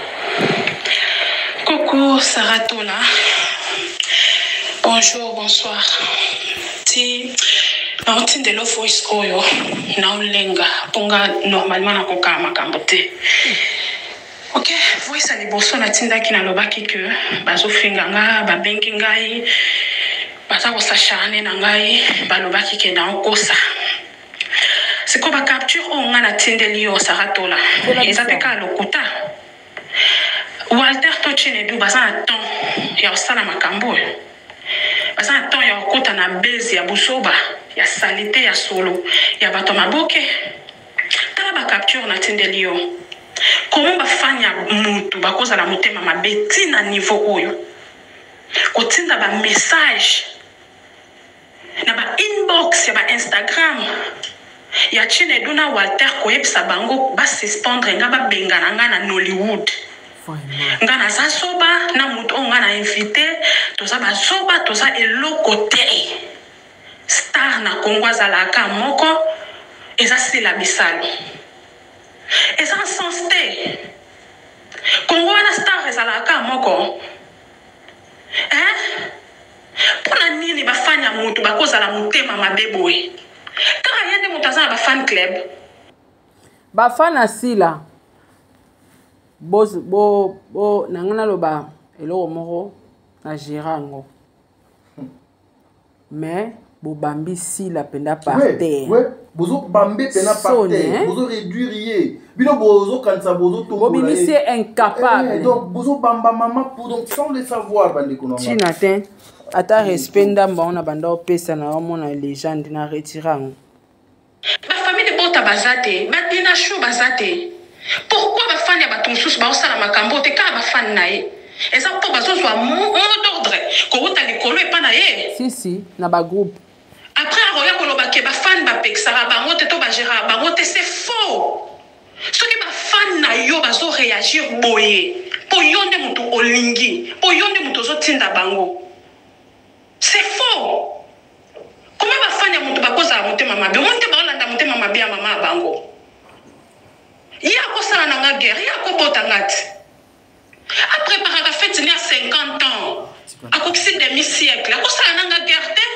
Coucou, Sarah Tola. Bonjour, bonsoir. Si, na uti de lo voice oyo, na ulenga, ponga normalement na koka makambote. Ok, voice a liboso na tinda ki na lobaki ke, bazo finga nga, ba bengi ngai, baza ko sachane na ngai, ba lobaki ke na okosa. C'est quoi ba capture o nga na tindeli yo Sarah Tola. Eza teka lokuta. Walter to Chinedu baza na temps ya osala makambo. Baza na temps ya okota na bezi ya busoba, ya salite ya solo, ya bato maboke. Tala ba capture na tindeli yo. Comment ba fanya mutu bakoza la mutema mabeti na niveau oyo. Kotinda ba message na ba inbox ya ba Instagram ya Chinedu na Walter koyebisa bango ba suspendre nga ba bengana nga na Nollywood. Nga na za soba na mutu nga na invité toza ba soba toza eloko te. Star na Congo azalaka moko eza sila bisalo. Eza sens te. Congo wana star ezalaka moko. Eh? Pona nini bafanya mutu bakozala mutema mabeboe. Kaka yende mutu azala ba fan club. Ba fan asila. Bo bo bo nangana loba eloko moko na Girango. Mais bo bambi sila penda par terre. Ouais, bozo bambi penda par terre. Bozo réduire. Bino bozo kansa bozo to. Bo bimi c'est incapable. Eh, donc bozo bamba maman pour donc sans le savoir bande konoma. Tinatin ata respect ndamba ona banda opesa na omona légende na Retirango. Ba famille de bota bazate, ba dina show bazate. Pourquoi ba fan ya ba tonsus ba osala makambo te ka ba fan na ye? Eza po bazo zwa mot d'ordre ko uta likolo e pa na ye. Si si na ba groupe. Après aroya ko loba ke ba fan ba pexara bango te to ba gera bango te c'est faux. Ce qui ba fan na yo bazo réagir boye. Po yonde mutu olingi, po yonde mutu zo tinda bango. C'est faux. Comment ba fan ya mutu ba koza mutema mabe? Monte ba olanda mutema mabe ya mama bango. Ya ko sala na nga guerre, ya ko bota ngati. Après par la fête il y a cinquante ans. À quoi c'est demi siècle, à quoi ça na nga guerre te?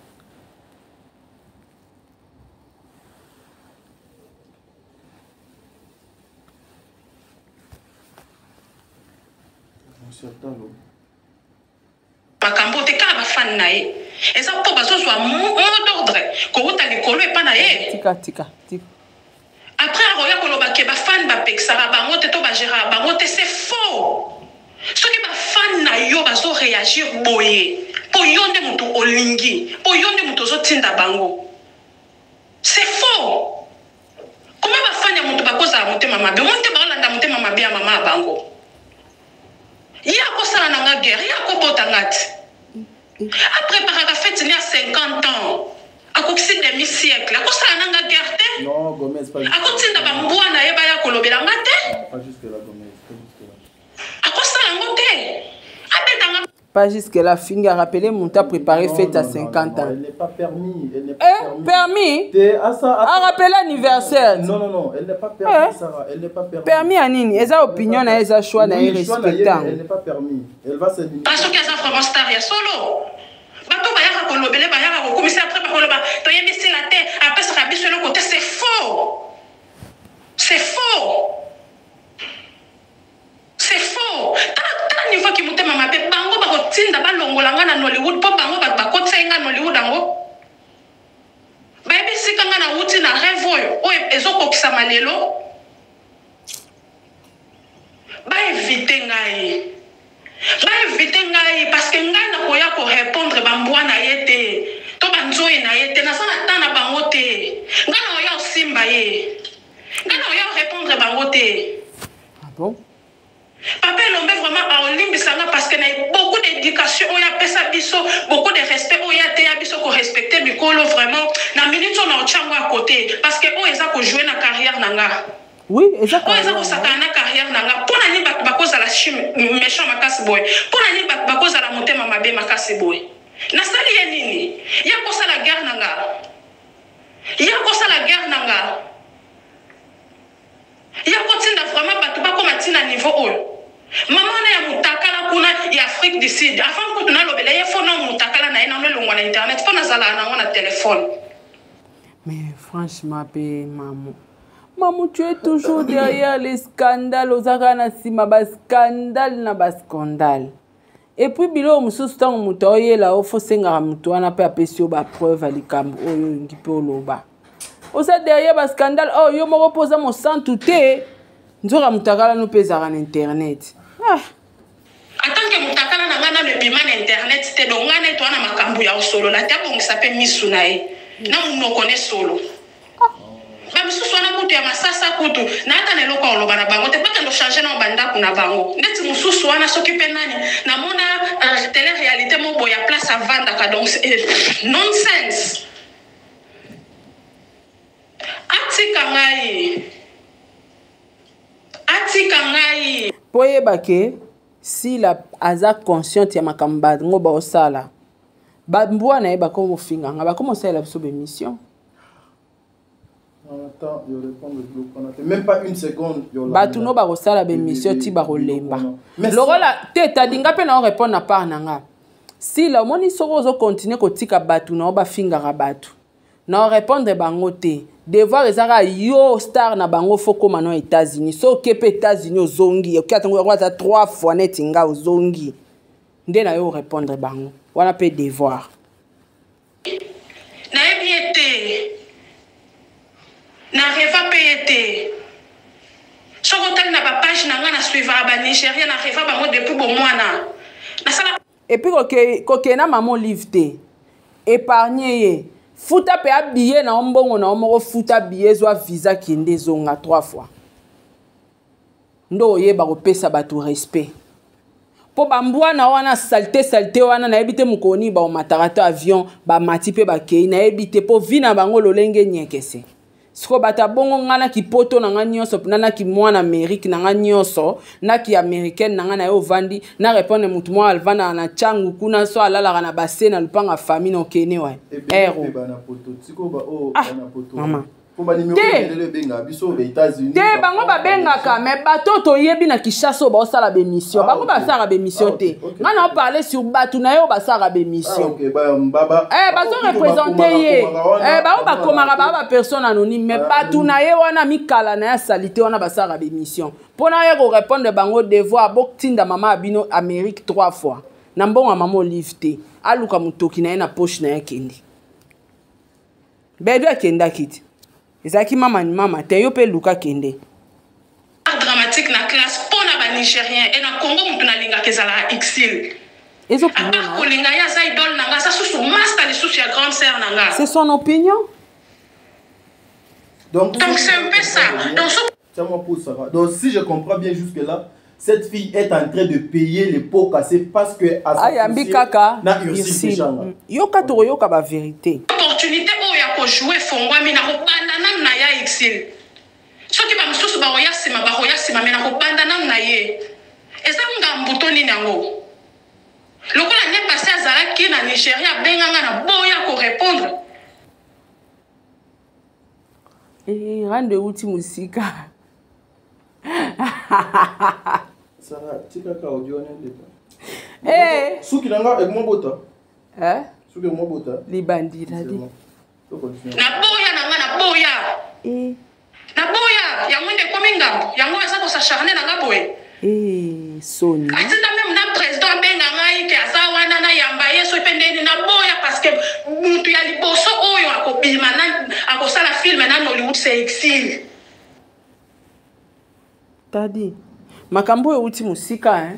Makambo te ka ba fan na ye. Eza po bazo zwa mot d'ordre ko uta likolo e pa na ye. Tika tika tika. Après aroya ko loba ke ba fan ba pexara bango te to ba gera bango te c'est faux. Ce qui ba fan na yo bazo réagir boye. Po yonde mutu olingi, po yonde mutu zo tinda bango. C'est faux. Comment ba fan ya mutu ba koza mutema mabe? Monte ba olanda mutema mabe ya mama bango. Ya ko sala na nga guerre, ya ko bota ngati. Après, par fête, il y a cinquante ans. À côté de demi-siècle. À cause de la guerre. Non, Gomez, pas à cause de la bamboua, na yeba ya kolobela ngate. pas jusque là, Gomez, pas jusque là. À cause de la ngote. Pas jusque la fin, a rappelé mon temps préparé Non, fête à non, cinquante non, ans. elle n'est pas permis. Elle n'est pas Eh, permis? permis. À ça, à A rappelé l'anniversaire. Non, non, non, elle n'est pas permis, Sarah. Elle n'est pas permis. Permis à Nini. Eza opinion na eza choix na Oui, choix na ye, respectant. elle n'est pas permis. Elle va se limiter. Parce que ça vraiment star ya solo. Bato ba ya kolobele ba ya ko commissaire après ba koloba to yebisi la terre après ça rabi sur le côté c'est faux. C'est faux. C'est faux. Tala niveau qui monte mama pe bango ba ko tinda ba longola nga na Nollywood po bango ba ba ko tsenga Nollywood ango. Ba yebisi kanga na uti na rêve oyo oyo ezokokisa malelo. Ba éviter ngai. Ba éviter ngai parce que ngai na koya ko répondre bambwa na yete. To banzoe na yete na sana tana bango te. Ngai na oya simba ye. Ngai na oya répondre bango te. Ah bon? Papa Lombe vraiment a olimbisanga parce que na beaucoup d'éducation oya pesa biso, beaucoup de respect oya te ya biso ko respecter bikolo vraiment na minute on a ochango à côté parce que o eza ko jouer na carrière nanga. Oui, exactement. O eza ko sakana carrière nanga. Pona ni ba ba koza la chim méchant makasi boy. Pona ni ba ba koza la motema mabe makasi boy. Na sali ya nini? Ya kosa la guerre nanga. Ya kosa la guerre nanga. Ya kotinda vraiment batu ba koma tina niveau oyo. Maman na ya mutakala kuna ya Afrique du Sud. Avant que tu na lobele ya fona mutakala na ina longwa na internet. Fona zala na ngona téléphone. Mais franchement, pe maman. Maman, tu es toujours derrière les scandales. Ozaka na sima ba scandale na ba scandale. Et puis bilo mususu tango muto oyela ofo senga muto wana pe apesio ba preuve alikambo oyo ngipe oloba. Osa derrière ba scandale oh yo moko posa mo sang touté. Nzora mutakala no pezaka na internet. Ah. Attends que mutakala na ngana le bima na internet te do ngana to na makambu ya solo la tabo ngisape misu na e. Na muno kone solo. Ba misu sona kutu ya masasa kutu na ata ne loko oloba na bango te paka ndo changer na banda kuna bango. Ndeti mususu wana soki pe nani na mona uh, télé réalité mo boya place à vendre ka donc eh, nonsense. Atika ngai. Atika ngai. Poye bake si la aza consciente ya makamba ngo ba osala. Ba mbwa na e ba ko finga nga ba comment ça la biso be mission. Attends, je réponds le bloc. Même pas une seconde. Batu no ba osala be mission ti ba rolemba. Lokola te tadinga pe na répondre na part nanga. Si la moni soko zo continuer ko tika batu na ba finga ka batu. Na répondre bango te. Devoir ezaka yo star na bango foko mano États-Unis. So kepe États-Unis ozongi. Ok atango ya trois fois net nga ozongi. Nde na yo répondre bango. Wana pe devoir. Na ebiete. Na reva payete. Soko tali na ba page na nga na suivre ba Nigeria na reva bango depuis bon mwana. Na sala. Et puis koke koke na maman livre te. Épargner ye. Futa pe habillé na ombongo na omoko futa billet zwa visa kende zonga trois fois. Ndo ye ba kopesa ba tout respect. Po bambwa na wana salte salte wana na ebite mukoni ba matarata avion ba mati pe ba kei na ebite po vina bango lolenge nyekese. Siko bata bongo ngana ki poto na nga nyonso nana ki mwana Amerique na nga nyonso na ki américaine na nga na yo vandi na répondre mutu mwa alvana na changu kuna so alala na basé na lupanga famille no kene wa ero ah mama te bango babengaka mais bato toyebi na Kinshasa baosala bemission bango basala bemission te nga na parler sur batu na yo basala bemission eh bazo représenter ye eh bango bakomaka ba personne anonyme mais batu na ye wana mikala na ya salite wana basala bemission pona ye ko répondre bango devoir boktinda mama abino Amérique trois fois na mbongo mama Olive te aluka mutoki na ye na poche na ye kende bedo akenda kiti ezaki mama ni mama te yo pe luka kende dramatique na classe pona ba Nigérien et na Congo mutu na linga kezala exil ezo pona ko linga ya za idole nanga sa susu master le susu ya grande sœur nanga c'est son opinion donc donc c'est un peu ça donc ça moi pour ça donc si je comprends bien jusque là cette fille est en train de payer les pots cassés parce que ayambi kaka na Ursule Péchanga. Yoka to yoka ba vérité. Opportunité o ya ko jouer fongwami na kobanda nam na ya exil. Soki ba msusu ba oya sima ba oya sima me na kobanda nam na ye. Eza ngambu to nini yango. Lokola ne passé azalaki na Nigeria benganga na boya ko répondre. Eh rande uti musika. Sarah, tika ka audio nende. Eh, suki nanga ek mo bota. Eh? Suki mo bota. Libandi tadi. Na boya nanga na boya. Eh. Na boya, yango nde komi ngambo. Yango eza ko s'acharner na ngaboye. Eh, Sony. Atinda même na président benga ngai ke asa wana na yamba yeso ipendeni na boya parce que mutu ya liboso oyo akobima na akosala film na Hollywood c'est exil. Tadi. Makambo euti musika hein.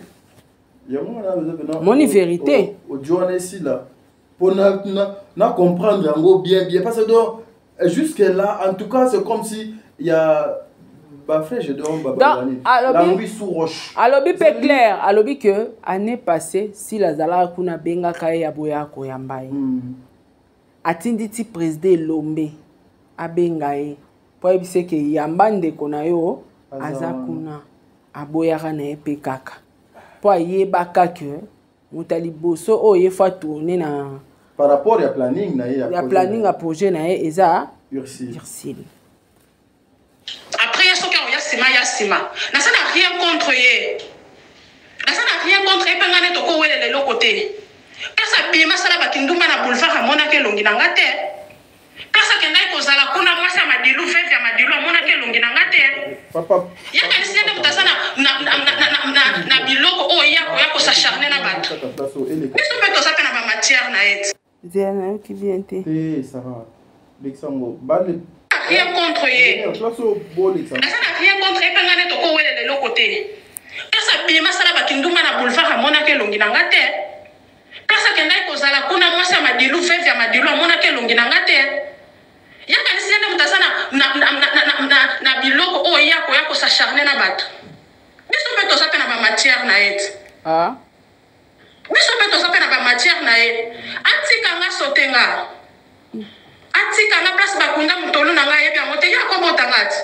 Moni vérité. Audio ici là. Pour na na, na comprendre yango bien bien parce que donc jusque là en tout cas c'est comme si il y a bah frère je donne baba l'envie sous roche. Alobi pe clair, alobi que année passée si la zala kuna benga kae ya boya ko yambai. Atindi ti président Lombe abenga e. Po ebise ke yambande kona yo azakuna aboyaka na epe kaka. Po ayebaka ke mutali boso o ye fa tourner na par rapport à planning na ya ya planning à projet na e eza Ursule. Ursule. Après ya soka ya sima ya sima. Na ça n'a rien contre ye. Na ça n'a rien contre e pengane to ko wele le côté. Kasa bima sala bakinduma na boulevard amona ke longi na ngate. Kasa kenda ko zala kuna mwasa madilu fe ya madilu amona ke longi na ngate. Papa. Ya ka sende mutasana na na na na na biloko o ya ko ya ko s'acharner na bato. Biso pe to sa pe na ba matière na et. Zena qui vient te. Eh Sarah. Luxembourg. Bale. Rien contre ye. Place au beau Luxembourg. Ça n'a rien contre e pengane to ko wele le côté. Kasa bima sala bakinduma na boulevard amona ke longi na ngate. Kasa kenda ko zala kuna mwasa madilu fe ya madilu amona ke longi na ngate. Ya ka sende mutasana na na na na na biloko o ya ko ya ko s'acharner na bato. Biso pe to sa pe na ba matière na et. Ah. Biso pe to sa pe na ba matière na et. Atika nga sotenga. Atika nga place bakunda mutolo na nga yebi amote ya ko botangati.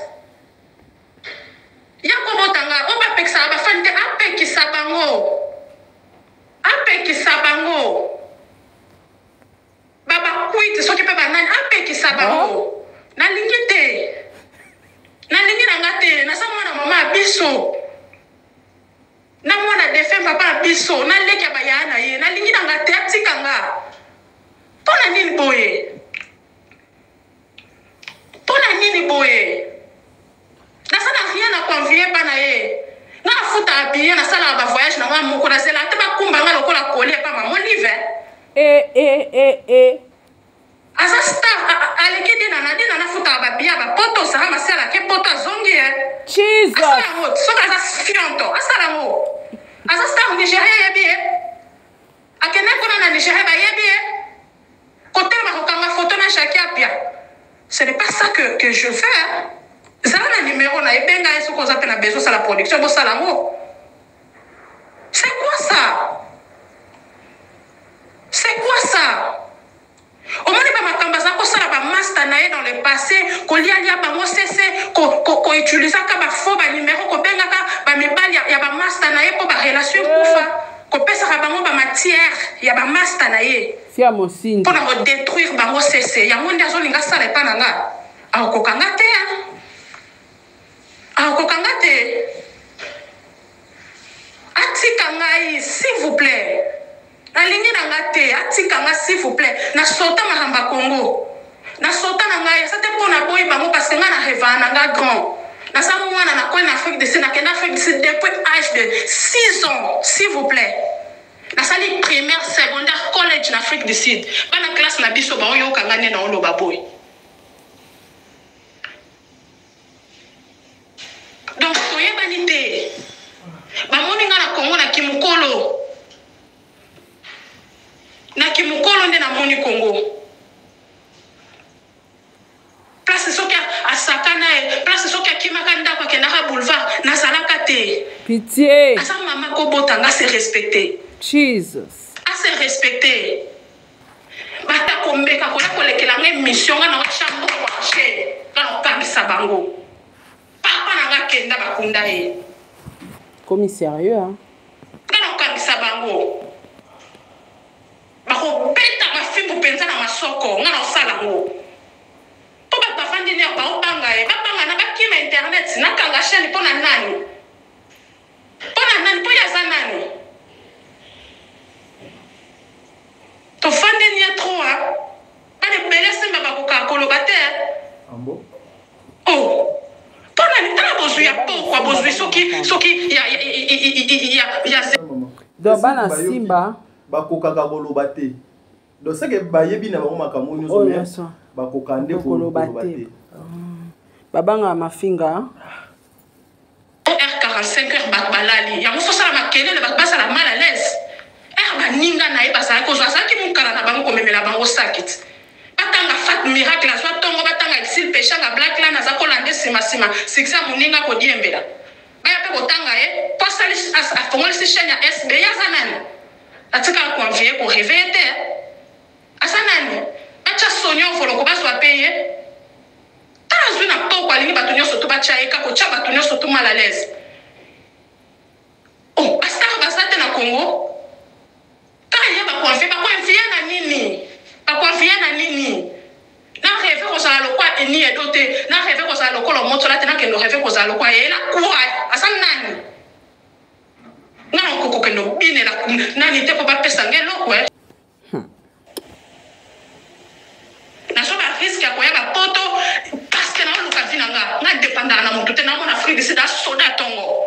Ya ko botanga o ba peksa ba fante apeki sabango. Apeki sabango. Baba kuiti soki pe banani apeki sabango. Na lingite. Na lingira ngate na sa mwana mama biso. Na mwana defe papa biso na leki ba yana ye na lingira ngate atika nga. Pona nini boye? Pona nini boye? Na ça n'a rien à convier bana ye. Na futa bien na sala ba voyage na wa moko na sela te ba kumba nga lokola coller pa ma mon livre. Eh eh eh eh. Asa star aleki dina na dina na futa ba bien ba poto sa ma sala ke poto zongi eh. Jesus. Asa mo so ka sa fionto asa la mo. Asa star Nigeria ye bien. Akena kona na Nigeria ba ye bien. Côté ba ko kanga photo na chaque pia. Ce n'est pas ça que que je fais. Hein. Ça a un numéro na ebenga eso ko za pe na besoin ça la production bo sala ngo. C'est quoi ça? C'est quoi ça? Au moins pas makamba za ko sala ba master na dans le passé ko lia lia ba mo cc ko ko ko utiliser ka ba faux ba numéro ko benga ka ba mibali ya ba master na po ba relation kufa ko pesa ka ba mo ba matière ya ba master na ye. Fia mosindi. Pour na détruire ba mo cc ya ngo ndazo linga sala pa na nga. A ko kanga te ya. Ah, kokangate. Atika ngai, s'il vous plaît. Alingi na ngate, atika nga s'il vous plaît. Na sota mahamba Congo. Na sota na ngai, ça te pona boy bango parce que nga na reva na nga grand. Na sa mwana na ko na Afrique du Sud, na kena Afrique du Sud depuis l'âge de six ans, s'il vous plaît. Na sali primaire, secondaire, collège na Afrique du Sud. Ba na classe na biso ba oyo kangane na olo baboy. Donc, soyez vanité. Bamoni nga na Congo na Kimukolo. Na Kimukolo nde na moni Congo. Place soki a sakana e, place soki a kimaka ndako ke na boulevard na salaka te. Pitié. Asa maman kobotanga se respecter. Jesus. A se respecter. Bata kombeka kona kolekela nge mission na chambo kwa che. Kana kangisa bango. Papa nanga kenda bakunda e. Comme sérieux hein. Kana kangisa bango. Bako beta bafimbu penza na masoko ngana osala ngo. Po ba bafandi ne ba obanga e. Bapanga na bakima internet na kanga chaîne pona nani. Pona nani po ya zanani. To fande ni a trop hein. Pas de belle semba ba ko ka kolobate. Ambo. Oh. Pona ni tala bozu ya po kwa bozu soki soki ya ya ya ya Donc bana simba bakokaka koloba te. Donc c'est que bayebi na bango makambo nyonso mais bakokande koloba te. Babanga mafinga R quarante-cinq heures bakbalali. Ya moso sala makelele bakbasa la mal à l'aise. R baninga na e basa ko zo saki mukala na bango komemela bango sakit. Batanga fat miracle so tongo batanga exil péché nga black la na za kolande sima sima siksa muninga ko diembela. Baya pe botanga e posali a fongoli si chaîne ya S B ya zanani. Atika ko envier ko réveiller te. Asanani. Bacha sonyo folo ko baswa payer. Tazu na po kwa lingi batunyo soto bacha eka ko cha batunyo soto mal à l'aise. Oh, astar basate na Congo. Kaya ba ko envier ba ko envier na nini? Ba ko envier na nini? Na rêve ko sa lo kwa eni edote, na rêve ko sa lo ko lo moto la tena ke no rêve ko sa lo kwa e la kwa asanani. Na ko ko ke no bine la nani te ko ba pesa ngelo ko. Na so ba risque ya ko ya ba poto parce que na lo ka vinanga na dépendant na mutu te na mona Afrique c'est da soda tongo.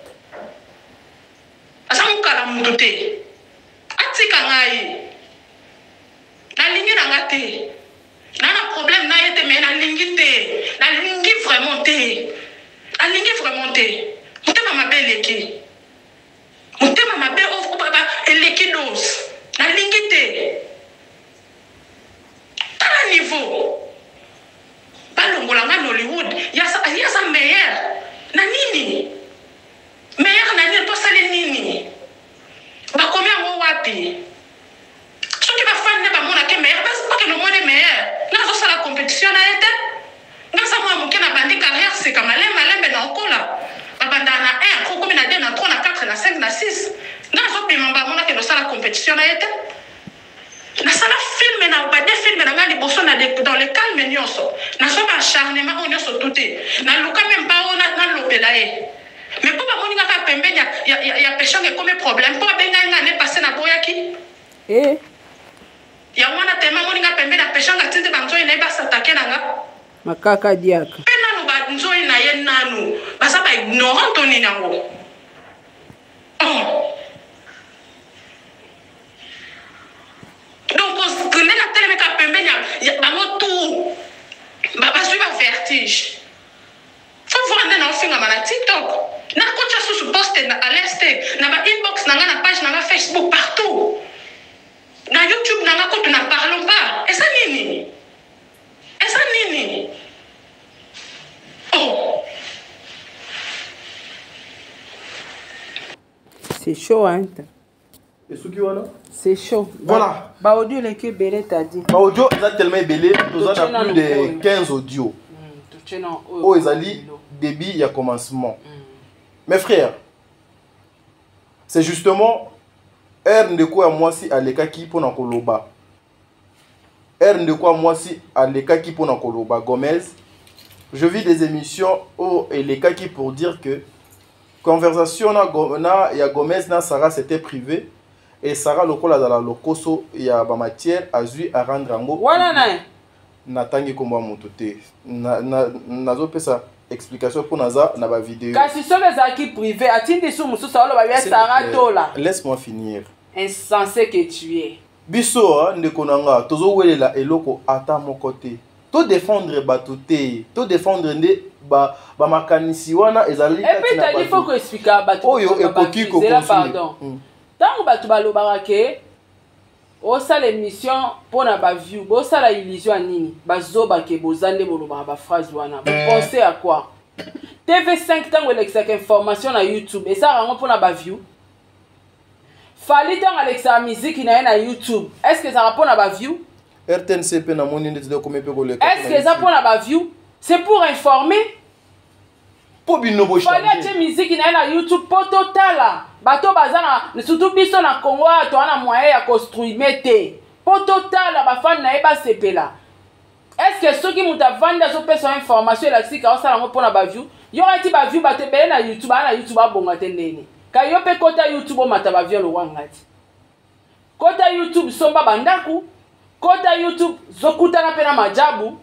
Asamu kala mutu te. Atika ngai. Na lingi na ngate. Na na problème na yete mais na lingi te. Na lingi vraiment te. Na lingi vraiment te. Mutema mabele ki. Mutema mabe o baba eleki dos. Na lingi te. Tala niveau. Balongola nga Hollywood. Yasa yasa meilleur. Na nini? Meilleur na nini pour sali nini? Ba combien ngo wapi? Ce qui va faire ne ba mona ke meilleur parce que le monde est meilleur. Na zo sala compétition na ete. Na sa mo mo ke na bandi carrière c'est comme aller malembe na okola. Ba banda na un, ko comme na deux, na trois, na quatre, na cinq, na six. Na zo pima ba mona ke no sala compétition na ete. Na sala film na ba de film na ngali boso na dans le calme nyonso. Na so ba acharnement on nyonso touté. Na luka même pas on na lopela e. Mais pour ba moninga ka pembe ya ya ya péché que comme problème pour benga nga ne passer na boyaki. eh Ya wana tema moninga pembe na péché nga tinde banzo ina ba s'attaquer nanga. makaka diaka Pena no ba nzo ina ye nanu. Ba sa ba ignorant oni nango. Oh. Donc on connaît la télé mais ka pembe ya ba motu. Ba ba suivre vertige. Faut voir na finga na TikTok. Na kocha sous poste na à l'est na ba inbox na na page na Facebook partout. Na YouTube na ko tu na parlons pas. Et ça nini? Et ça nini? Oh. c'est chaud hein Et ce qui wana? c'est chaud Voilà. Ba audio le que belé t'a dit Ba audio eza tellement belé, nous en a plus de quinze audios. Oh ezali débit il y a commencement. Mes frères, c'est justement R ndeko ya mwasi aleka ki pona koloba. R ndeko ya mwasi aleka ki pona koloba Gomez. Je vis des émissions où eleka ki pour dire que conversation na na ya Gomez na Sarah c'était privé et Sarah lokola za la lokoso ya ba matière azui à rendre ango. Voilà na natangi komba moto te. Na na nazo pesa explication pour naza na ba vidéo. kasi sobe za ki privé atindi sou musu sa lo ba ya Sarah tola Laisse-moi finir. insensé que tu es Biso ndeko nanga tozo welela eloko ata moko te. To défendre bato te, to défendre nde ba ba makanisi wana ezali et puis t'as dit faut que expliquer bato oyo ekoki ko pardon tant bato balobaka ke o sa l'émission pour na ba view bo sa la illusion nini bazoba ke bozande bolobaka ba phrase wana vous pensez à quoi T V cinq tango elexaka information na YouTube esalaka yango mpona baview. Fali tango alexaka musique na ye na YouTube est-ce que ezalaka mpona baview? R T N C pe na moni ndeti de komé pe koleka. Est-ce que eza mpona baview? C'est pour informer. Po bino bo changer. Fali atie musique na ye na YouTube po totala. Bato baza na surtout biso na Congo to ana moyen ya construire te. Po totala ba fan na ye ba sepela. Est-ce que ceux qui muta vanda so pesa information la sika osala ngo pona ba view? Yo ati ba view ba te be na YouTube na YouTube abonga te ndeni. Ka yo pe kota YouTube o mata ba view lo wangati. Kota YouTube somba bandaku. Kota YouTube zokutana pe na majabu.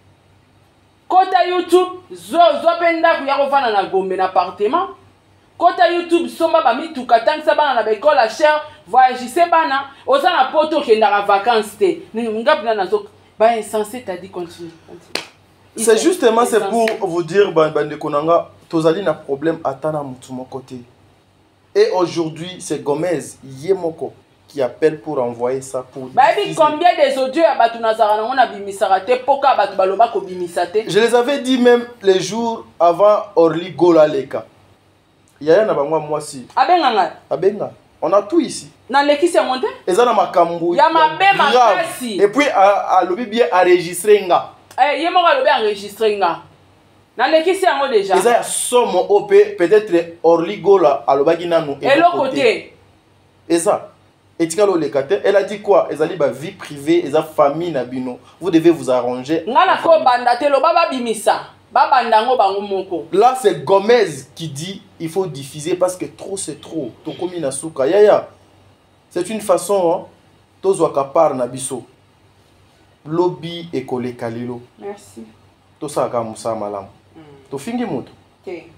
Kota YouTube zo zo pe ndaku ya kovana na Gombe na appartement. Kota YouTube somba ba mituka tangisa bana na bekola cher voyager bana oza na poto kenda na vacances te. Ngapna na zo ba insensé t'a dit continue. C'est justement c'est pour vous dire bande konanga tozali na problème atana mutu mon côté. Et aujourd'hui c'est Gomez Yemoko qui appelle pour envoyer ça pour Baby combien des audios ya batu nazara on a bimisara te poka batu baloba ko bimisate. Je les avais dit même les jours avant Orly Gola Leka. Yaya na bangwa moi si. Abenga nga. Abenga. On a tout ici. Na leki se monte? Eza na makambu. Ya mabe makasi. Et puis à lobi bien enregistrer nga. Eh yemo ka lobi enregistrer nga. Na leki se yango déjà. Eza ya somo O P peut-être Orly Gola alobaki nanu et l'autre côté. Eza. Etikalo lekate, elle a dit quoi? Ezali ba vie privée, eza famille na bino. Vous devez vous arranger. Nga na ko banda te lo baba bimisa. Baba ndango bango moko. Là c'est Gomez qui dit il faut diffuser parce que trop c'est trop. Tokomi na suka yaya. C'est une façon hein. Tozwa kapar na biso. Lobby ekole kalilo. Merci. Tosaka musa malamu. To fingi mutu. Okay.